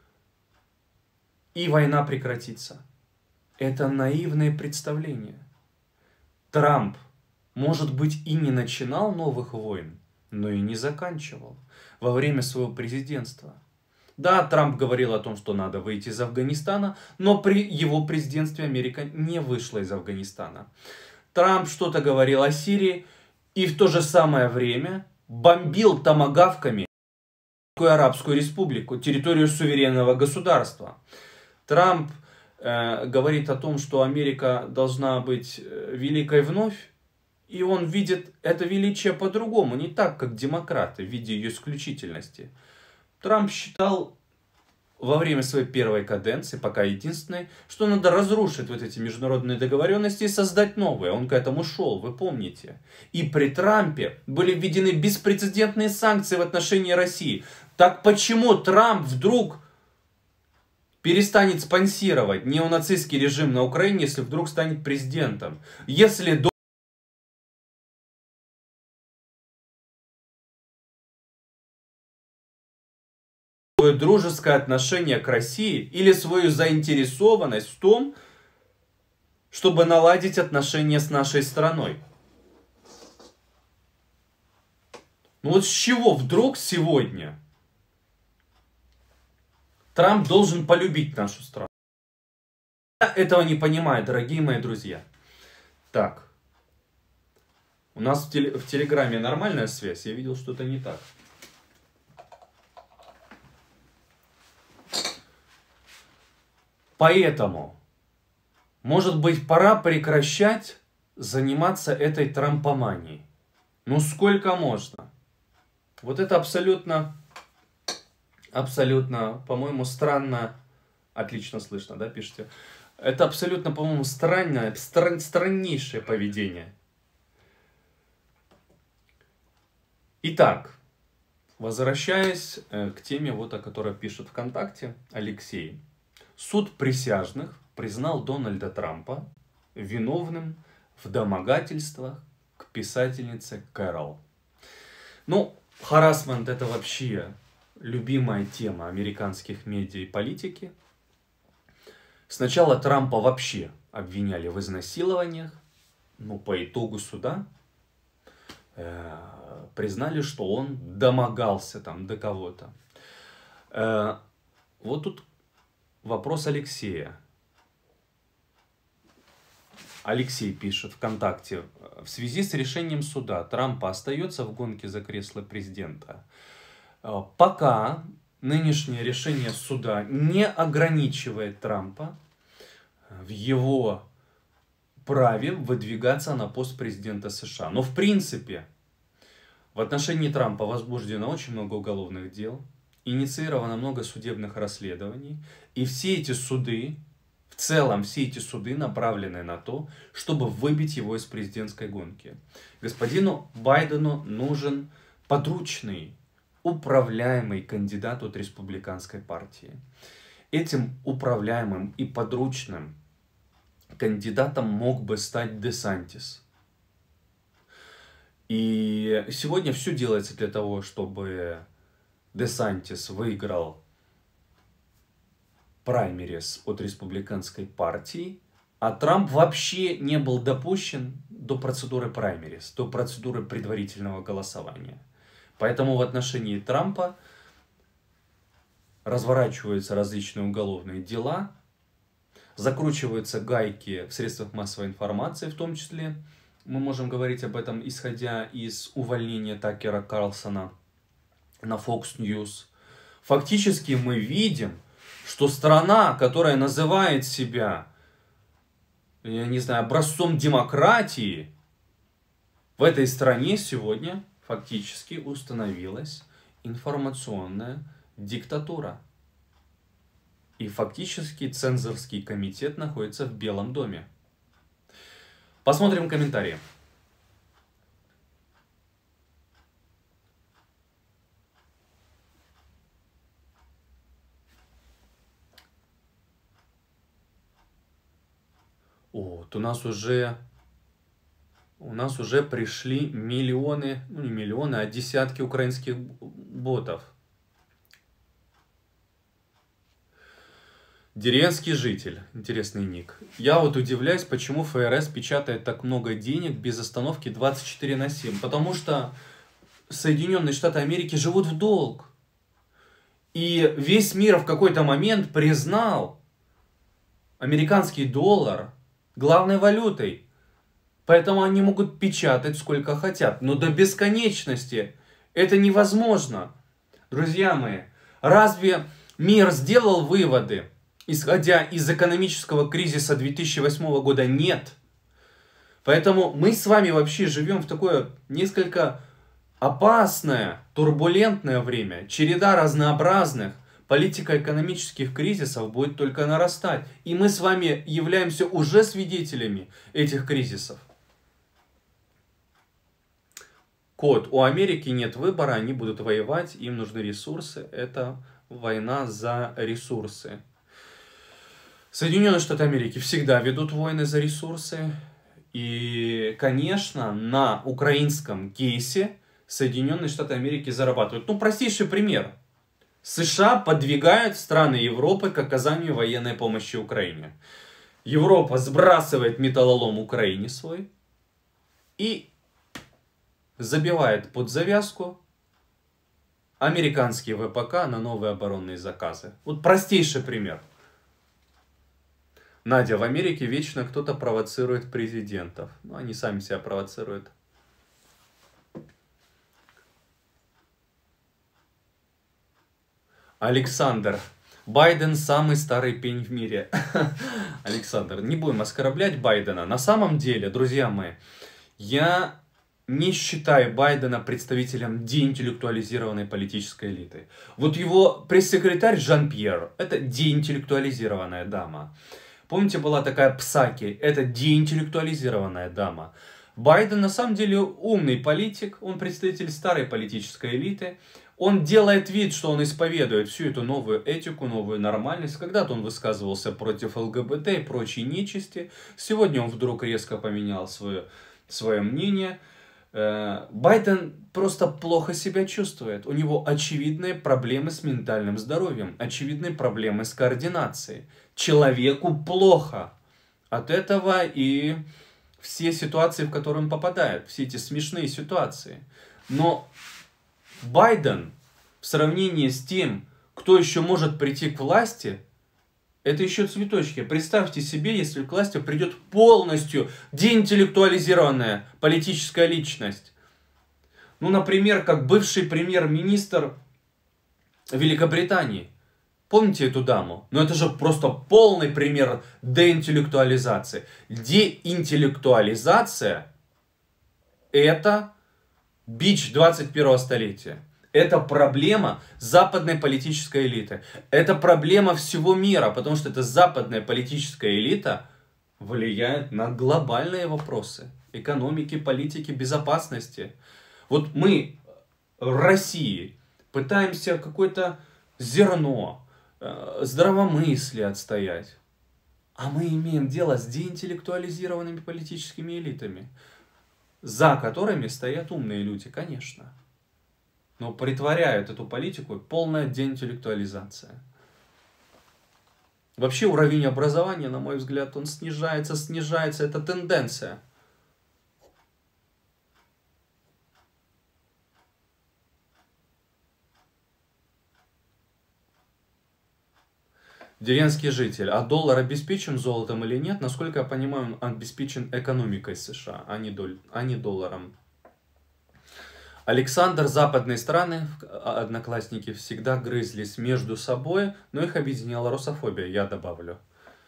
и война прекратится. Это наивное представление. Трамп, может быть, и не начинал новых войн, но и не заканчивал во время своего президентства. Да, Трамп говорил о том, что надо выйти из Афганистана, но при его президентстве Америка не вышла из Афганистана. Трамп что-то говорил о Сирии и в то же самое время бомбил томагавками Арабскую Республику, территорию суверенного государства. Трамп э, говорит о том, что Америка должна быть великой вновь, и он видит это величие по-другому, не так, как демократы, в виде ее исключительности. Трамп считал во время своей первой каденции, пока единственной, что надо разрушить вот эти международные договоренности и создать новые. Он к этому шел, вы помните. И при Трампе были введены беспрецедентные санкции в отношении России. Так почему Трамп вдруг перестанет спонсировать неонацистский режим на Украине, если вдруг станет президентом? Если до свое дружеское отношение к России или свою заинтересованность в том, чтобы наладить отношения с нашей страной. Ну вот с чего вдруг сегодня Трамп должен полюбить нашу страну? Я этого не понимаю, дорогие мои друзья. Так. У нас в, теле, в Телеграме нормальная связь, я видел, что это не так. Поэтому, может быть, пора прекращать заниматься этой трампоманией. Ну сколько можно? Вот это абсолютно, абсолютно, по-моему, странно. Отлично слышно, да, пишите? Это абсолютно, по-моему, странное, стран, страннейшее поведение. Итак, возвращаясь к теме, вот, о которой пишет ВКонтакте Алексей. Суд присяжных признал Дональда Трампа виновным в домогательствах к писательнице Кэрол. Ну, харассмент — это вообще любимая тема американских медиа и политики. Сначала Трампа вообще обвиняли в изнасилованиях, но по итогу суда э, признали, что он домогался там до кого-то. Э, вот тут вопрос Алексея. Алексей пишет ВКонтакте. В связи с решением суда Трампа остается в гонке за кресло президента. Пока нынешнее решение суда не ограничивает Трампа в его праве выдвигаться на пост президента США. Но в принципе в отношении Трампа возбуждено очень много уголовных дел, инициировано много судебных расследований, и все эти суды, в целом все эти суды направлены на то, чтобы выбить его из президентской гонки. Господину Байдену нужен подручный, управляемый кандидат от республиканской партии. Этим управляемым и подручным кандидатом мог бы стать Десантис. И сегодня все делается для того, чтобы Десантис выиграл праймерис от республиканской партии, а Трамп вообще не был допущен до процедуры праймерис, до процедуры предварительного голосования. Поэтому в отношении Трампа разворачиваются различные уголовные дела, закручиваются гайки в средствах массовой информации, в том числе мы можем говорить об этом, исходя из увольнения Такера Карлсона на Fox News. Фактически мы видим, что страна, которая называет себя, я не знаю, образцом демократии, в этой стране сегодня фактически установилась информационная диктатура. И фактически цензорский комитет находится в Белом доме. Посмотрим комментарии. Вот, у нас уже, у нас уже пришли миллионы, ну не миллионы, а десятки украинских ботов. Деревенский житель. Интересный ник. Я вот удивляюсь, почему ФРС печатает так много денег без остановки двадцать четыре на семь. Потому что Соединенные Штаты Америки живут в долг. И весь мир в какой-то момент признал американский доллар главной валютой. Поэтому они могут печатать сколько хотят. Но до бесконечности это невозможно. Друзья мои, разве мир сделал выводы, исходя из экономического кризиса две тысячи восьмого года? Нет. Поэтому мы с вами вообще живем в такое несколько опасное, турбулентное время. Череда разнообразных политико-экономических кризисов будет только нарастать. И мы с вами являемся уже свидетелями этих кризисов. Код. У Америки нет выбора, они будут воевать, им нужны ресурсы. Это война за ресурсы. Соединенные Штаты Америки всегда ведут войны за ресурсы. И, конечно, на украинском кейсе Соединенные Штаты Америки зарабатывают. Ну, простейший пример. США подвигают страны Европы к оказанию военной помощи Украине. Европа сбрасывает металлолом Украине свой и забивает под завязку американские ВПК на новые оборонные заказы. Вот простейший пример. Надя, в Америке вечно кто-то провоцирует президентов. Ну, они сами себя провоцируют. Александр. Байден самый старый пень в мире. Александр, не будем оскорблять Байдена. На самом деле, друзья мои, я не считаю Байдена представителем деинтеллектуализированной политической элиты. Вот его пресс-секретарь Жан-Пьер – это деинтеллектуализированная дама. Помните, была такая Псаки – это деинтеллектуализированная дама. Байден на самом деле умный политик, он представитель старой политической элиты. Он делает вид, что он исповедует всю эту новую этику, новую нормальность. Когда-то он высказывался против ЛГБТ и прочей нечисти. Сегодня он вдруг резко поменял свое, свое мнение. Байден просто плохо себя чувствует. У него очевидные проблемы с ментальным здоровьем, очевидные проблемы с координацией. Человеку плохо. От этого и все ситуации, в которые он попадает, все эти смешные ситуации. Но Байден в сравнении с тем, кто еще может прийти к власти, это еще цветочки. Представьте себе, если к власти придет полностью деинтеллектуализированная политическая личность. Ну, например, как бывший премьер-министр Великобритании. Помните эту даму? Но это же просто полный пример деинтеллектуализации. Деинтеллектуализация – это бич двадцать первого столетия. Это проблема западной политической элиты. Это проблема всего мира, потому что эта западная политическая элита влияет на глобальные вопросы экономики, политики, безопасности. Вот мы в России пытаемся какое-то зерно, здравомыслие отстоять. А мы имеем дело с деинтеллектуализированными политическими элитами, за которыми стоят умные люди, конечно. Но притворяют эту политику полная деинтеллектуализация. Вообще уровень образования, на мой взгляд, он снижается, снижается. Это тенденция. Деревенский житель. А доллар обеспечен золотом или нет? Насколько я понимаю, он обеспечен экономикой США, а не, доль... а не долларом. Александр, западные страны, одноклассники, всегда грызлись между собой, но их объединяла русофобия, я добавлю.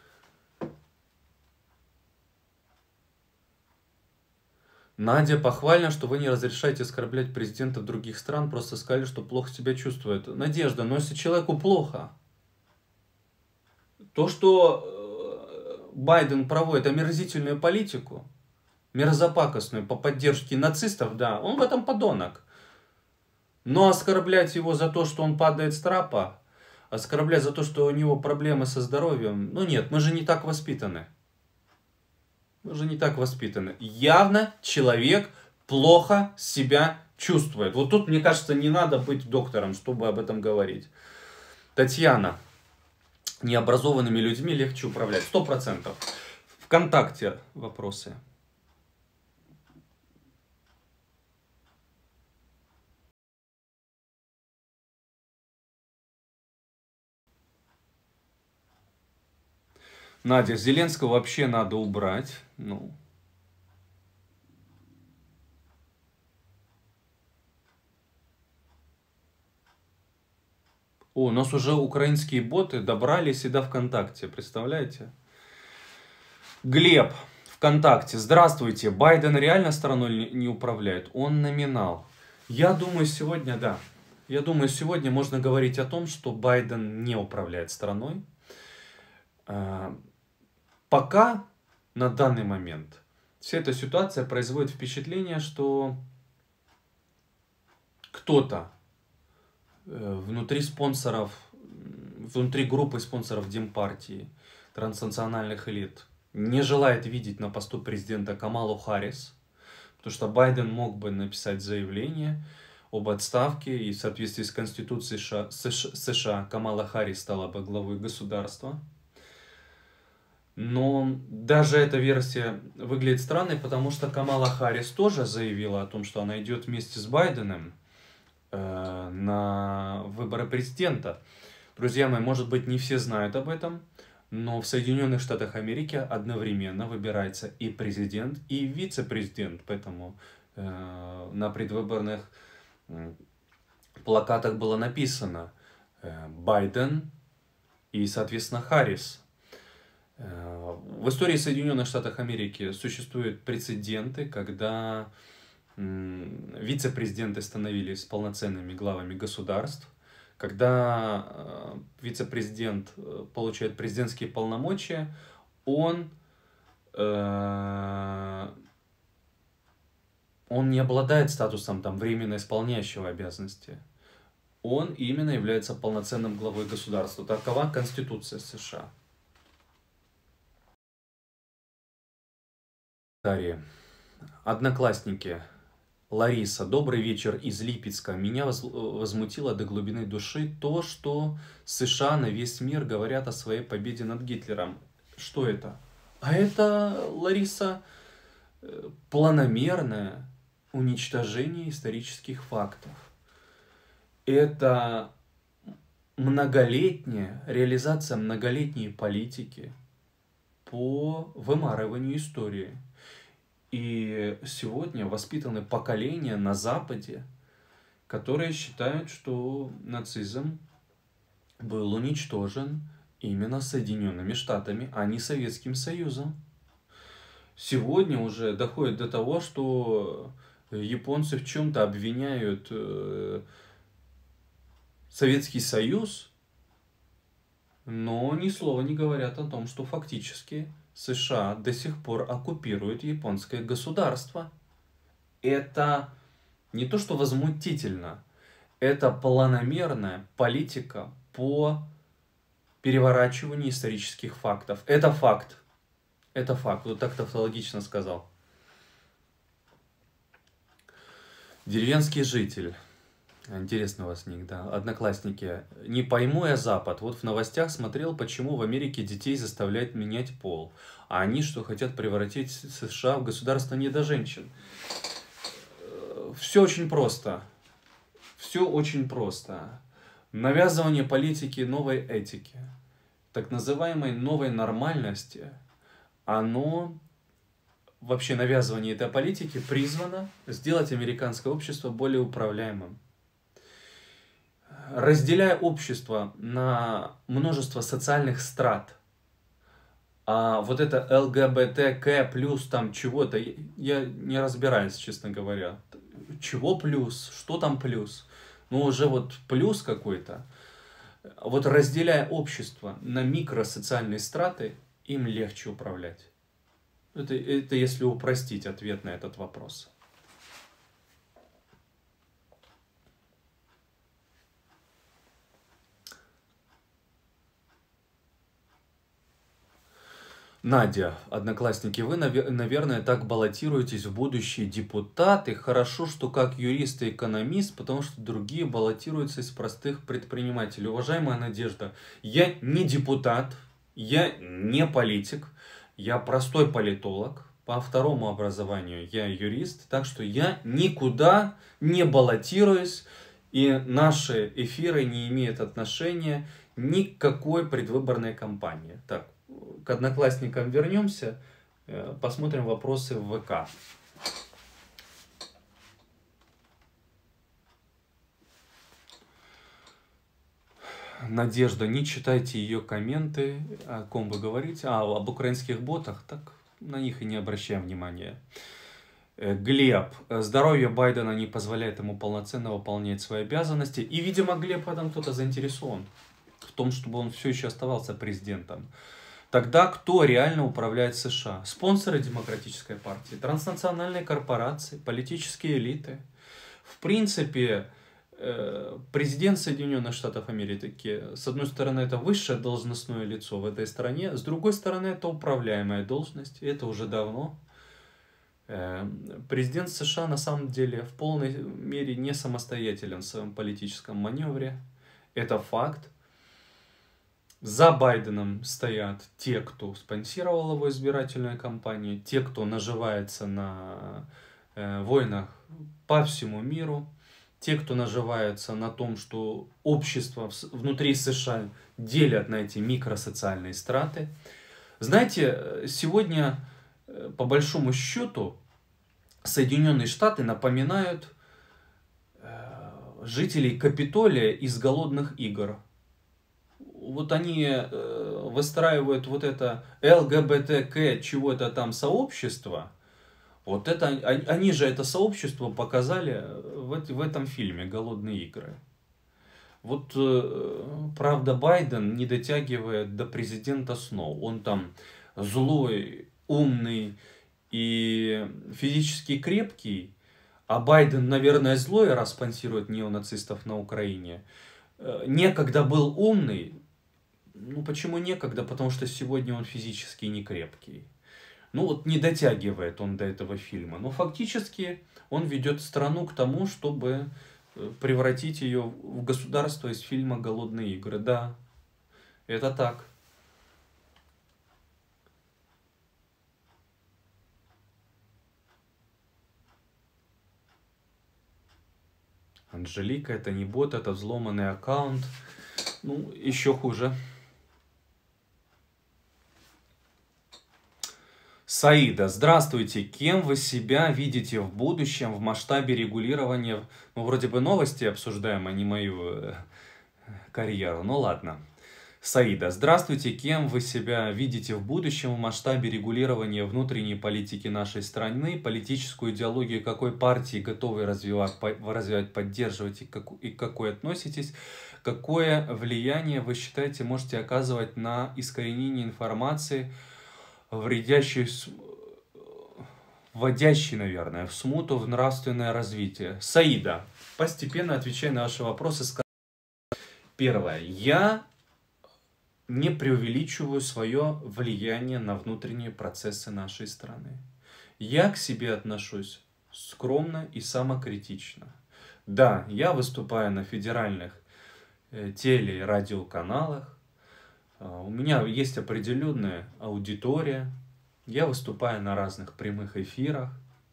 Надя, похвально, что вы не разрешаете оскорблять президентов других стран, просто сказали, что плохо себя чувствует. Надежда, но если человеку плохо, то, что Байден проводит омерзительную политику, мерзопакостную по поддержке нацистов, да, он в этом подонок. Но оскорблять его за то, что он падает с трапа, оскорблять за то, что у него проблемы со здоровьем, ну нет, мы же не так воспитаны. Мы же не так воспитаны. Явно человек плохо себя чувствует. Вот тут, мне кажется, не надо быть доктором, чтобы об этом говорить. Татьяна. Необразованными людьми легче управлять. Сто процентов. ВКонтакте вопросы. Надя, Зеленского вообще надо убрать. Ну. О, у нас уже украинские боты добрались и до ВКонтакте, представляете? Глеб, ВКонтакте. Здравствуйте. Байден реально страной не управляет? Он номинал. Я думаю, сегодня, да. Я думаю, сегодня можно говорить о том, что Байден не управляет страной. Пока, на данный момент, вся эта ситуация производит впечатление, что кто-то внутри спонсоров, внутри группы спонсоров Демпартии, транснациональных элит, не желает видеть на посту президента Камалу Харрис, потому что Байден мог бы написать заявление об отставке, и в соответствии с Конституцией США Камала Харрис стала бы главой государства. Но даже эта версия выглядит странной, потому что Камала Харрис тоже заявила о том, что она идет вместе с Байденом э, на выборы президента. Друзья мои, может быть, не все знают об этом, но в Соединенных Штатах Америки одновременно выбирается и президент, и вице-президент. Поэтому э, на предвыборных э, плакатах было написано Байден и, соответственно, Харрис. В истории Соединенных Штатов Америки существуют прецеденты, когда вице-президенты становились полноценными главами государств, когда вице-президент получает президентские полномочия, он, он не обладает статусом там, временно исполняющего обязанности. Он именно является полноценным главой государства. Такова Конституция США. Одноклассники. Лариса, добрый вечер из Липецка. Меня возмутило до глубины души то, что США на весь мир говорят о своей победе над Гитлером. Что это? А это, Лариса, планомерное уничтожение исторических фактов. Это многолетняя реализация многолетней политики по вымарыванию истории. И сегодня воспитаны поколения на Западе, которые считают, что нацизм был уничтожен именно Соединенными Штатами, а не Советским Союзом. Сегодня уже доходит до того, что японцы в чем-то обвиняют Советский Союз, но ни слова не говорят о том, что фактически США до сих пор оккупируют японское государство. Это не то, что возмутительно, это планомерная политика по переворачиванию исторических фактов. Это факт. Это факт. Вот так тавтологично сказал. Деревенский житель. Интересный у вас ник, да. Одноклассники. Не пойму я Запад. Вот в новостях смотрел, почему в Америке детей заставляют менять пол. А они что, хотят превратить США в государство не до женщин? Все очень просто. Все очень просто. Навязывание политики новой этики, так называемой новой нормальности, оно, вообще навязывание этой политики призвано сделать американское общество более управляемым. Разделяя общество на множество социальных страт, а вот это эл гэ бэ тэ ка плюс там чего-то, я не разбираюсь, честно говоря. Чего плюс? Что там плюс? Ну, уже вот плюс какой-то. Вот разделяя общество на микросоциальные страты, им легче управлять. Это, это если упростить ответ на этот вопрос. Надя, одноклассники, вы, наверное, так баллотируетесь в будущие депутаты. Хорошо, что как юрист и экономист, потому что другие баллотируются из простых предпринимателей. Уважаемая Надежда, я не депутат, я не политик, я простой политолог. По второму образованию я юрист, так что я никуда не баллотируюсь, и наши эфиры не имеют отношения ни к какой предвыборной кампании. Так. К одноклассникам вернемся, посмотрим вопросы в вэ ка. Надежда, не читайте ее комменты, о ком вы говорите, а об украинских ботах, так на них и не обращаем внимания. Глеб, здоровье Байдена не позволяет ему полноценно выполнять свои обязанности, и, видимо, Глеб в этом кто-то заинтересован, в том, чтобы он все еще оставался президентом. Тогда кто реально управляет США? Спонсоры демократической партии, транснациональные корпорации, политические элиты. В принципе, президент Соединенных Штатов Америки, с одной стороны, это высшее должностное лицо в этой стране, с другой стороны, это управляемая должность, и это уже давно. Президент США на самом деле в полной мере не самостоятелен в своем политическом маневре. Это факт. За Байденом стоят те, кто спонсировал его избирательную кампанию, те, кто наживается на э, войнах по всему миру, те, кто наживается на том, что общество внутри США делят на эти микросоциальные страты. Знаете, сегодня, по большому счету, Соединенные Штаты напоминают э, жителей Капитолия из «Голодных игр». вот они э, выстраивают вот это ЛГБТК чего-то там сообщество, вот это, они же это сообщество показали в, в этом фильме «Голодные игры». Вот, э, правда, Байден не дотягивает до президента Сноу. Он там злой, умный и физически крепкий, а Байден, наверное, злой, раз спонсирует неонацистов на Украине. Э, некогда был умный. Ну, почему некогда? Потому что сегодня он физически не крепкий. Ну, вот не дотягивает он до этого фильма. Но фактически он ведет страну к тому, чтобы превратить ее в государство из фильма «Голодные игры». Да, это так. Анжелика, это не бот, это взломанный аккаунт. Ну, еще хуже. Саида, здравствуйте. Кем вы себя видите в будущем в масштабе регулирования? Ну, вроде бы новости обсуждаем, а не мою карьеру. Ну, ладно. Саида, здравствуйте. Кем вы себя видите в будущем в масштабе регулирования внутренней политики нашей страны? Политическую идеологию какой партии готовы развивать, развивать поддерживать и к какой относитесь? Какое влияние, вы считаете, можете оказывать на искоренение информации, вредящий, вводящий, наверное, в смуту, в нравственное развитие? Саида, постепенно отвечая на ваши вопросы. Первое. Я не преувеличиваю свое влияние на внутренние процессы нашей страны. Я к себе отношусь скромно и самокритично. Да, я выступаю на федеральных теле- и радиоканалах. У меня есть определенная аудитория. Я выступаю на разных прямых эфирах.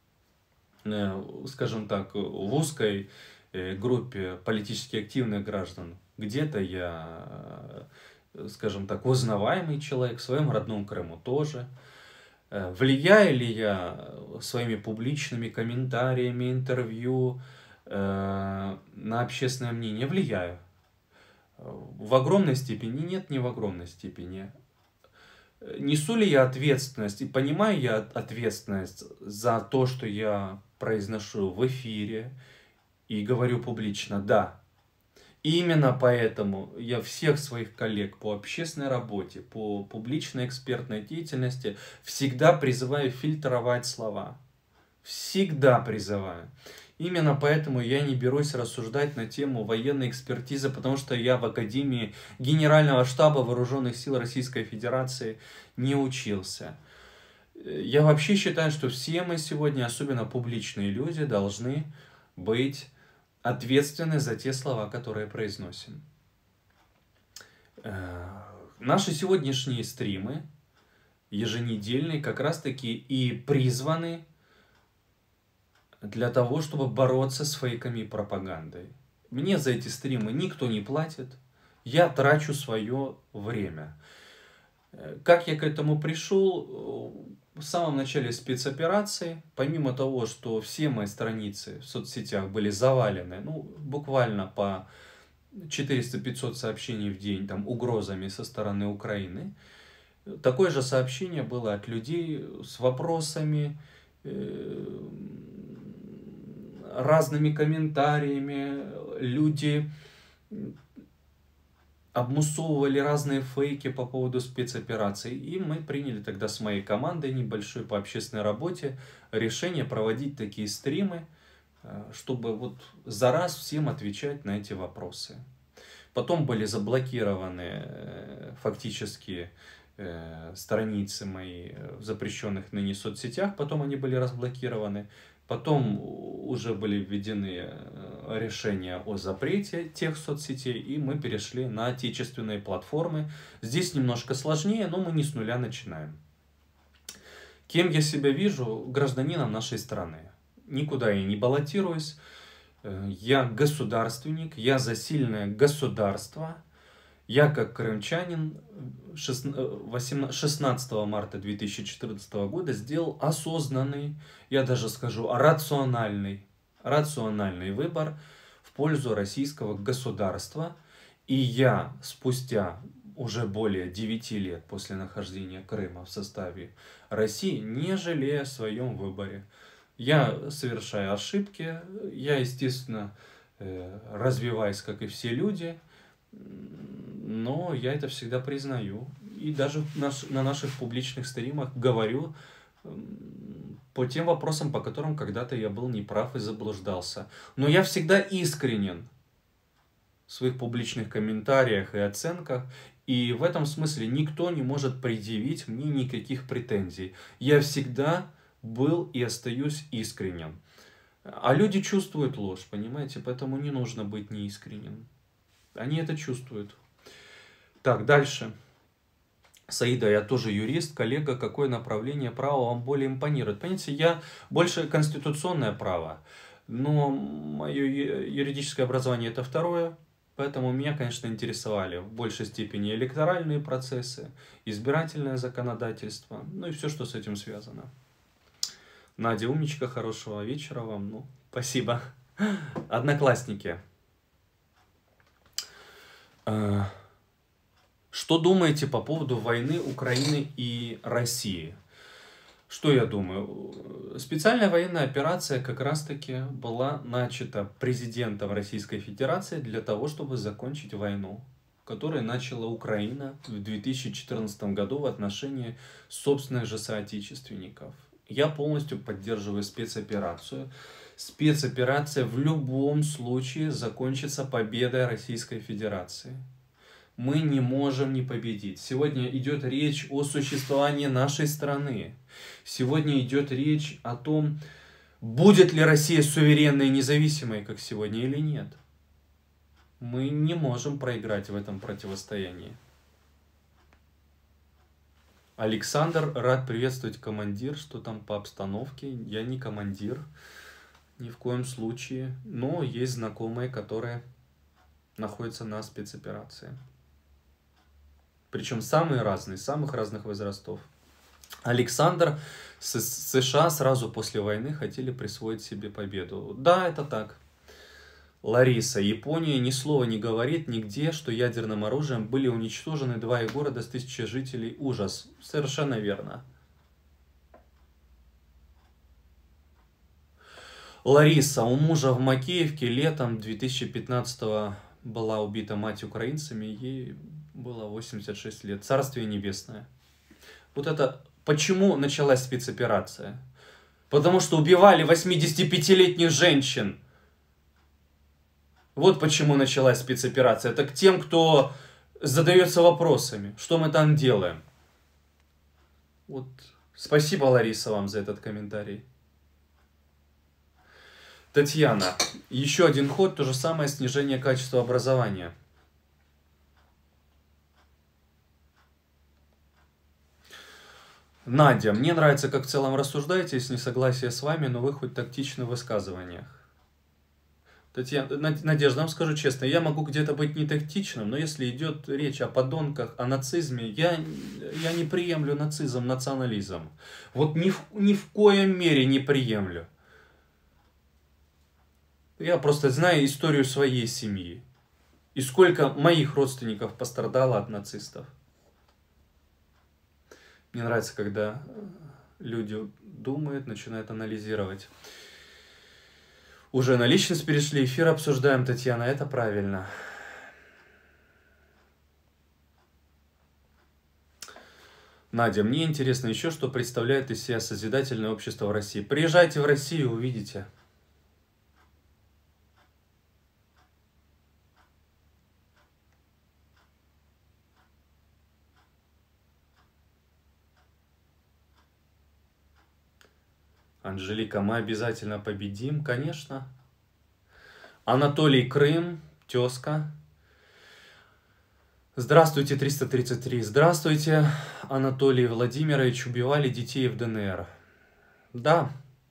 Скажем так, в узкой группе политически активных граждан. Где-то я, скажем так, узнаваемый человек, в своем родном Крыму тоже. Влияю ли я своими публичными комментариями, интервью на общественное мнение? Влияю. В огромной степени? Нет, не в огромной степени. Несу ли я ответственность и понимаю я ответственность за то, что я произношу в эфире и говорю публично? Да. И именно поэтому я всех своих коллег по общественной работе, по публичной экспертной деятельности всегда призываю фильтровать слова. Всегда призываю. Именно поэтому я не берусь рассуждать на тему военной экспертизы, потому что я в Академии Генерального штаба Вооруженных сил Российской Федерации не учился. Я вообще считаю, что все мы сегодня, особенно публичные люди, должны быть ответственны за те слова, которые произносим. Наши сегодняшние стримы, еженедельные, как раз таки и призваны для того, чтобы бороться с фейками и пропагандой. Мне за эти стримы никто не платит, я трачу свое время. Как я к этому пришел? В самом начале спецоперации, помимо того, что все мои страницы в соцсетях были завалены, ну, буквально по четыреста-пятьсот сообщений в день, там, угрозами со стороны Украины, такое же сообщение было от людей с вопросами, разными комментариями. Люди обмусовывали разные фейки по поводу спецопераций. И мы приняли тогда с моей командой небольшой по общественной работе решение проводить такие стримы, чтобы вот за раз всем отвечать на эти вопросы. Потом были заблокированы фактически страницы мои в запрещенных ныне соцсетях, потом они были разблокированы. Потом уже были введены решения о запрете тех соцсетей, и мы перешли на отечественные платформы. Здесь немножко сложнее, но мы не с нуля начинаем. Кем я себя вижу? Гражданином нашей страны. Никуда я не баллотируюсь. Я государственник, я за сильное государство. Я, как крымчанин, шестнадцатого марта две тысячи четырнадцатого года сделал осознанный, я даже скажу, рациональный, рациональный выбор в пользу российского государства. И я спустя уже более девяти лет после нахождения Крыма в составе России, не жалея о своем выборе. Я совершаю ошибки, я, естественно, развиваюсь, как и все люди, но я это всегда признаю. И даже на наших публичных стримах говорю по тем вопросам, по которым когда-то я был неправ и заблуждался. Но я всегда искренен в своих публичных комментариях и оценках, и в этом смысле никто не может предъявить мне никаких претензий. Я всегда был и остаюсь искренен. А люди чувствуют ложь, понимаете? Поэтому не нужно быть неискренним. Они это чувствуют. Так, дальше. Саида, я тоже юрист. Коллега, какое направление права вам более импонирует? Понимаете, я больше конституционное право, но мое юридическое образование это второе. Поэтому меня, конечно, интересовали в большей степени электоральные процессы, избирательное законодательство, ну и все, что с этим связано. Надя, умничка, хорошего вечера вам. Ну, спасибо. Одноклассники. Что думаете по поводу войны Украины и России? Что я думаю? Специальная военная операция как раз-таки была начата президентом Российской Федерации для того, чтобы закончить войну, которую начала Украина в две тысячи четырнадцатом году в отношении собственных же соотечественников. Я полностью поддерживаю спецоперацию. Спецоперация в любом случае закончится победой Российской Федерации. Мы не можем не победить. Сегодня идет речь о существовании нашей страны. Сегодня идет речь о том, будет ли Россия суверенной и независимой, как сегодня, или нет. Мы не можем проиграть в этом противостоянии. Александр, рад приветствовать, командир. Что там по обстановке? Я не командир, ни в коем случае. Но есть знакомые, которые находятся на спецоперации. Причем самые разные, самых разных возрастов. Александр, с США сразу после войны хотели присвоить себе победу. Да, это так. Лариса, Япония ни слова не говорит нигде, что ядерным оружием были уничтожены два города с тысячей жителей. Ужас. Совершенно верно. Лариса, у мужа в Макеевке летом две тысячи пятнадцатого была убита мать украинцами, ей было восемьдесят шесть лет. Царствие небесное. Вот это почему началась спецоперация? Потому что убивали восьмидесятипятилетних женщин. Вот почему началась спецоперация. Это к тем, кто задается вопросами, что мы там делаем. Вот. Спасибо, Лариса, вам за этот комментарий. Татьяна, еще один ход, то же самое снижение качества образования. Надя, мне нравится, как в целом рассуждаете, есть несогласие с вами, но вы хоть тактичны в высказываниях. Татьяна, Надежда, вам скажу честно, я могу где-то быть не тактичным, но если идет речь о подонках, о нацизме, я, я не приемлю нацизм, национализм. Вот ни в, ни в коем мере не приемлю. Я просто знаю историю своей семьи. И сколько моих родственников пострадало от нацистов. Мне нравится, когда люди думают, начинают анализировать. Уже на личность перешли, эфир обсуждаем, Татьяна, это правильно. Надя, мне интересно еще, что представляет из себя созидательное общество в России. Приезжайте в Россию, увидите. Анжелика, мы обязательно победим, конечно. Анатолий, Крым, тезка. Здравствуйте, триста тридцать три. Здравствуйте, Анатолий Владимирович. Убивали детей в ДНР. Да.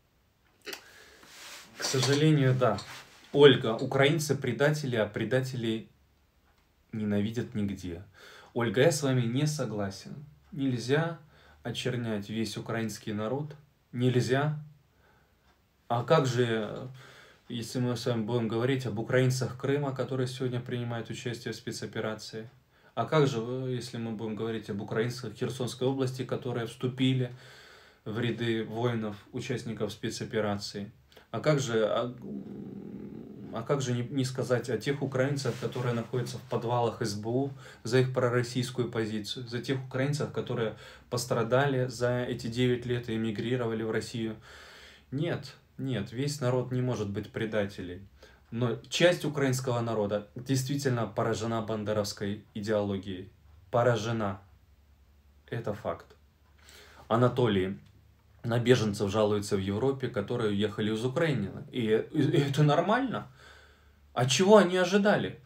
К сожалению, да. Ольга, украинцы предатели, а предателей ненавидят нигде. Ольга, я с вами не согласен. Нельзя очернять весь украинский народ. Нельзя. А как же, если мы с вами будем говорить об украинцах Крыма, которые сегодня принимают участие в спецоперации, А как же, если мы будем говорить об украинской Херсонской области, которые вступили в ряды воинов, участников спецоперации? А как же, а, а как же не, не сказать о тех украинцах, которые находятся в подвалах эс бэ у за их пророссийскую позицию, за тех украинцев, которые пострадали за эти девять лет и эмигрировали в Россию? Нет, нет, весь народ не может быть предателем. Но часть украинского народа действительно поражена бандеровской идеологией. Поражена. Это факт. Анатолий на беженцев жалуется в Европе, которые уехали из Украины. И, и, и это нормально. А чего они ожидали?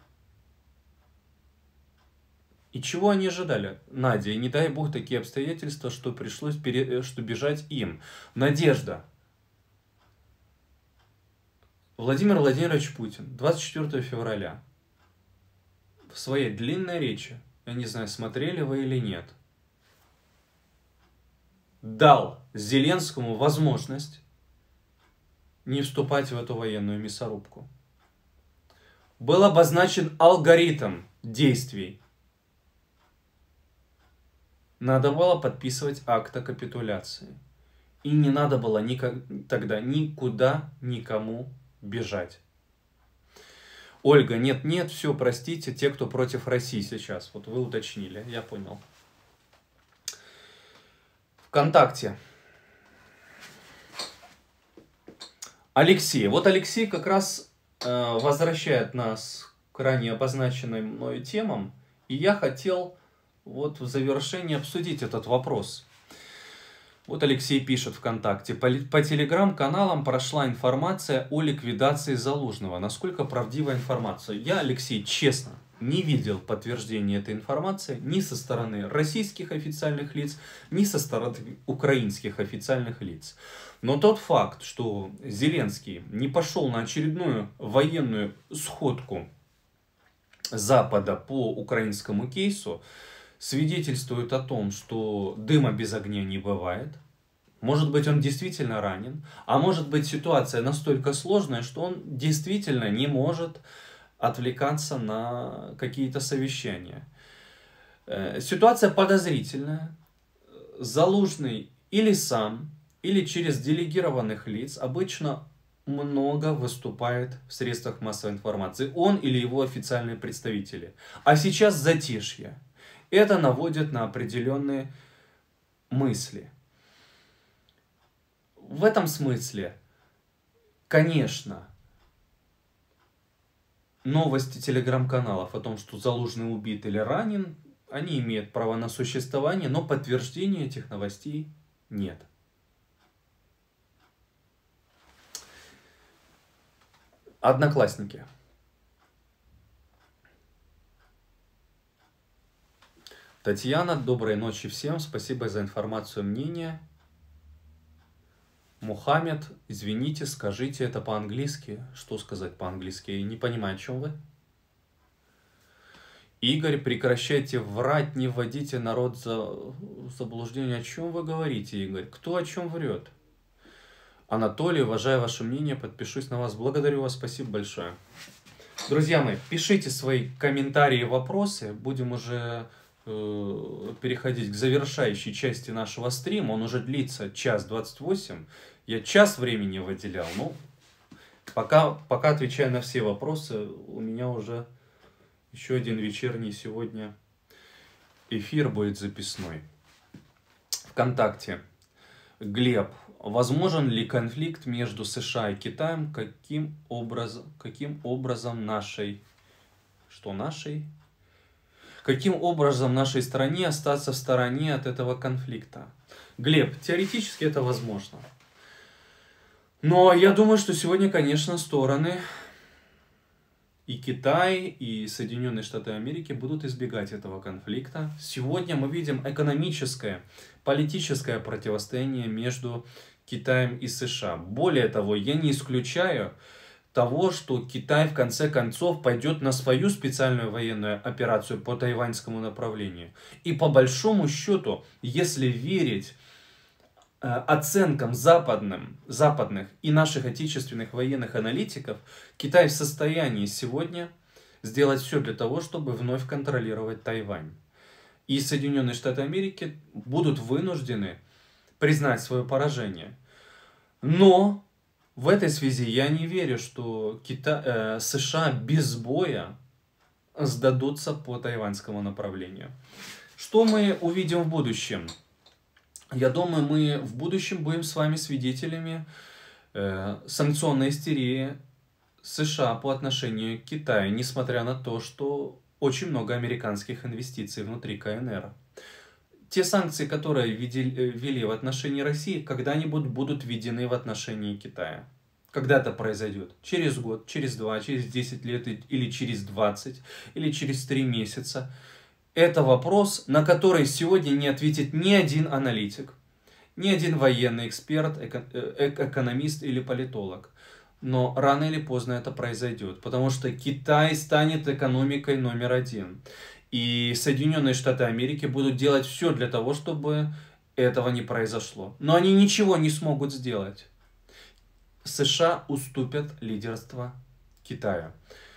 И чего они ожидали? Надя, и не дай бог такие обстоятельства, что пришлось пере... что бежать им. Надежда. Владимир Владимирович Путин двадцать четвёртого февраля в своей длинной речи, я не знаю, смотрели вы или нет, дал Зеленскому возможность не вступать в эту военную мясорубку. Был обозначен алгоритм действий. Надо было подписывать акт о капитуляции. И не надо было никак, тогда никуда никому бежать. Ольга, нет-нет, все, простите, те, кто против России сейчас. Вот вы уточнили, я понял. ВКонтакте. Алексей. Вот Алексей как раз э, возвращает нас к ранее обозначенным мной темам. И я хотел вот в завершении обсудить этот вопрос. Вот Алексей пишет ВКонтакте. По, по телеграм-каналам прошла информация о ликвидации Залужного. Насколько правдива информация? Я, Алексей, честно, не видел подтверждения этой информации ни со стороны российских официальных лиц, ни со стороны украинских официальных лиц. Но тот факт, что Зеленский не пошел на очередную военную сходку Запада по украинскому кейсу, свидетельствует о том, что дыма без огня не бывает. Может быть, он действительно ранен, а может быть, ситуация настолько сложная, что он действительно не может отвлекаться на какие-то совещания. Ситуация подозрительная. Залужный или сам, или через делегированных лиц обычно много выступает в средствах массовой информации. Он или его официальные представители. А сейчас затишье. Это наводит на определенные мысли. В этом смысле, конечно, новости телеграм-каналов о том, что Залужный убит или ранен, они имеют право на существование, но подтверждения этих новостей нет. Одноклассники. Татьяна, доброй ночи всем. Спасибо за информацию, мнение. Мухаммед, извините, скажите это по-английски. Что сказать по-английски? Я не понимаю, о чем вы. Игорь, прекращайте врать, не вводите народ за заблуждение. О чем вы говорите, Игорь? Кто о чем врет? Анатолий, уважаю ваше мнение, подпишусь на вас. Благодарю вас, спасибо большое. Друзья мои, пишите свои комментарии и вопросы. Будем уже переходить к завершающей части нашего стрима. Он уже длится час двадцать восемь. Я час времени выделял. Ну, пока, пока отвечаю на все вопросы, у меня уже еще один вечерний сегодня эфир будет записной. ВКонтакте. Глеб. Возможен ли конфликт между США и Китаем? Каким образом, каким образом нашей... Что нашей? Каким образом нашей стране остаться в стороне от этого конфликта? Глеб, теоретически это возможно. Но я думаю, что сегодня, конечно, стороны и Китай, и Соединенные Штаты Америки будут избегать этого конфликта. Сегодня мы видим экономическое, политическое противостояние между Китаем и США. Более того, я не исключаю того, что Китай в конце концов пойдет на свою специальную военную операцию по тайваньскому направлению. И по большому счету, если верить э, оценкам западным, западных и наших отечественных военных аналитиков, Китай в состоянии сегодня сделать все для того, чтобы вновь контролировать Тайвань. И Соединенные Штаты Америки будут вынуждены признать свое поражение. Но в этой связи я не верю, что Кита... э, США без боя сдадутся по тайваньскому направлению. Что мы увидим в будущем? Я думаю, мы в будущем будем с вами свидетелями э, санкционной истерии США по отношению к Китаю, несмотря на то, что очень много американских инвестиций внутри КНР. Те санкции, которые ввели в отношении России, когда-нибудь будут введены в отношении Китая. Когда это произойдет? Через год, через два, через десять лет, или через двадцать, или через три месяца. Это вопрос, на который сегодня не ответит ни один аналитик, ни один военный эксперт, эко экономист или политолог. Но рано или поздно это произойдет, потому что Китай станет экономикой номер один. И Соединенные Штаты Америки будут делать все для того, чтобы этого не произошло. Но они ничего не смогут сделать. США уступят лидерство Китаю.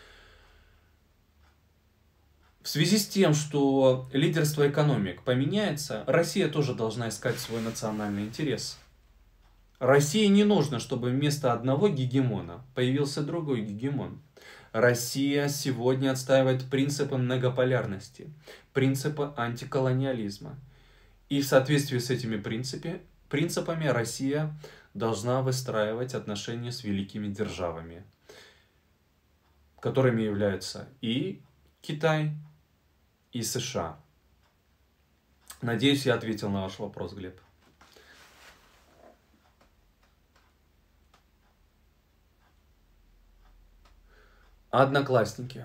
В связи с тем, что лидерство экономик поменяется, Россия тоже должна искать свой национальный интерес. России не нужно, чтобы вместо одного гегемона появился другой гегемон. Россия сегодня отстаивает принципы многополярности, принципы антиколониализма. И в соответствии с этими принципами, принципами Россия должна выстраивать отношения с великими державами, которыми являются и Китай, и США. Надеюсь, я ответил на ваш вопрос, Глеб. Одноклассники.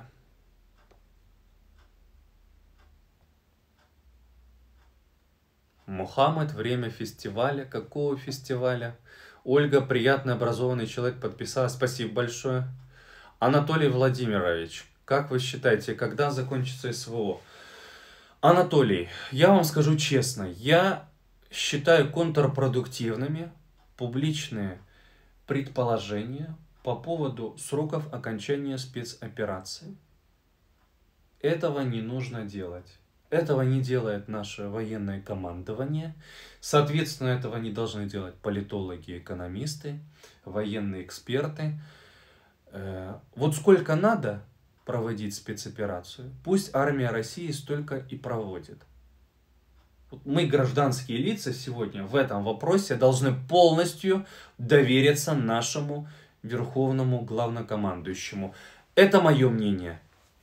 Мухаммед, время фестиваля. Какого фестиваля? Ольга, приятный, образованный человек, подписалась. Спасибо большое. Анатолий Владимирович, как вы считаете, когда закончится СВО? Анатолий, я вам скажу честно, я считаю контрпродуктивными публичные предположения по поводу сроков окончания спецоперации. Этого не нужно делать. Этого не делает наше военное командование. Соответственно, этого не должны делать политологи, экономисты, военные эксперты. Вот сколько надо проводить спецоперацию, пусть армия России столько и проводит. Мы, гражданские лица, сегодня в этом вопросе должны полностью довериться нашему верховному главнокомандующему. Это мое мнение.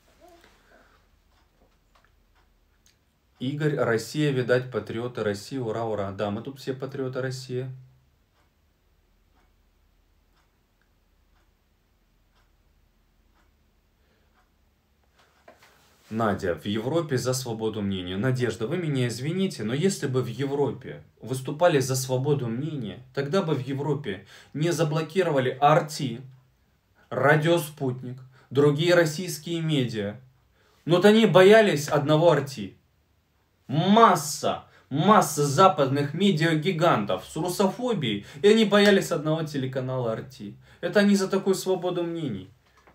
Игорь, Россия, видать, патриоты России, ура, ура. Да, мы тут все патриоты России. Надя, в Европе за свободу мнения. Надежда, вы меня извините, но если бы в Европе выступали за свободу мнения, тогда бы в Европе не заблокировали эр тэ, Радио Спутник, другие российские медиа. Но вот они боялись одного эр тэ. Масса, масса западных медиагигантов с русофобией, и они боялись одного телеканала эр тэ. Это они за такую свободу мнений.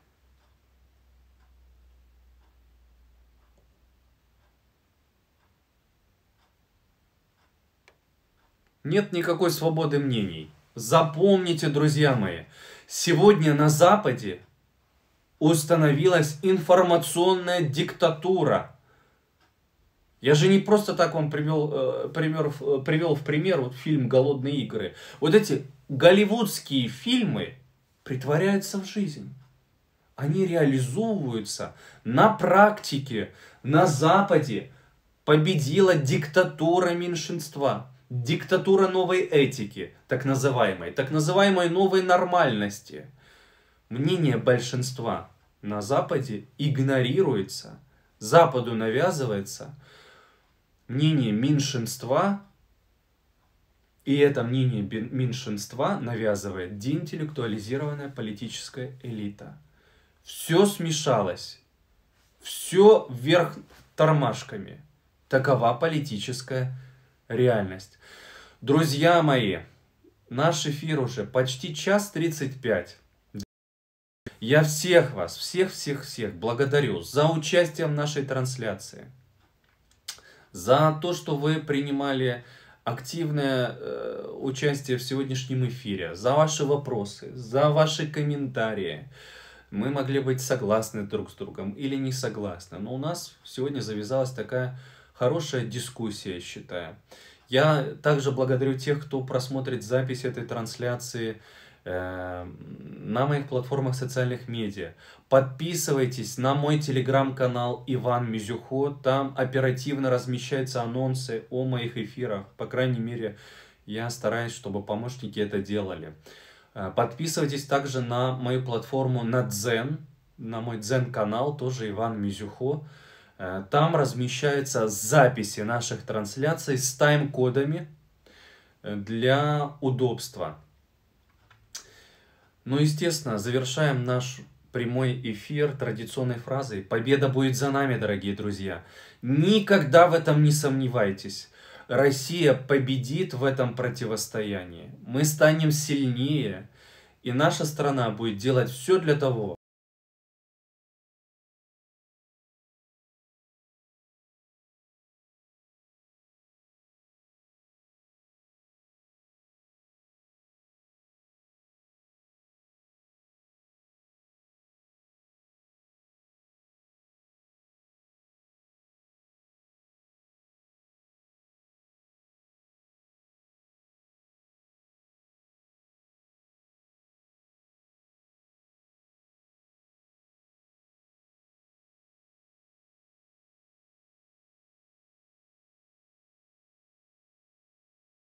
Нет никакой свободы мнений. Запомните, друзья мои, сегодня на Западе установилась информационная диктатура. Я же не просто так вам привел, э, пример, э, привел в пример вот фильм «Голодные игры». Вот эти голливудские фильмы притворяются в жизнь. Они реализовываются на практике. На Западе победила диктатура меньшинства. Диктатура новой этики, так называемой, так называемой новой нормальности. Мнение большинства на Западе игнорируется, Западу навязывается мнение меньшинства, и это мнение меньшинства навязывает деинтеллектуализированная политическая элита. Все смешалось, все вверх тормашками. Такова политическая реальность. Друзья мои, наш эфир уже почти час тридцать пять. Я всех вас, всех-всех-всех благодарю за участие в нашей трансляции, за то, что вы принимали активное э, участие в сегодняшнем эфире, за ваши вопросы, за ваши комментарии. Мы могли быть согласны друг с другом или не согласны, но у нас сегодня завязалась такая хорошая дискуссия, я считаю. Я также благодарю тех, кто просмотрит запись этой трансляции э, на моих платформах социальных медиа. Подписывайтесь на мой телеграм-канал Иван Мизюхо, там оперативно размещаются анонсы о моих эфирах, по крайней мере, я стараюсь, чтобы помощники это делали. Подписывайтесь также на мою платформу на Дзен, на мой Дзен-канал, тоже Иван Мизюхо. Там размещаются записи наших трансляций с тайм-кодами для удобства. Ну, естественно, завершаем наш прямой эфир традиционной фразой: «Победа будет за нами, дорогие друзья». Никогда в этом не сомневайтесь. Россия победит в этом противостоянии. Мы станем сильнее, и наша страна будет делать все для того,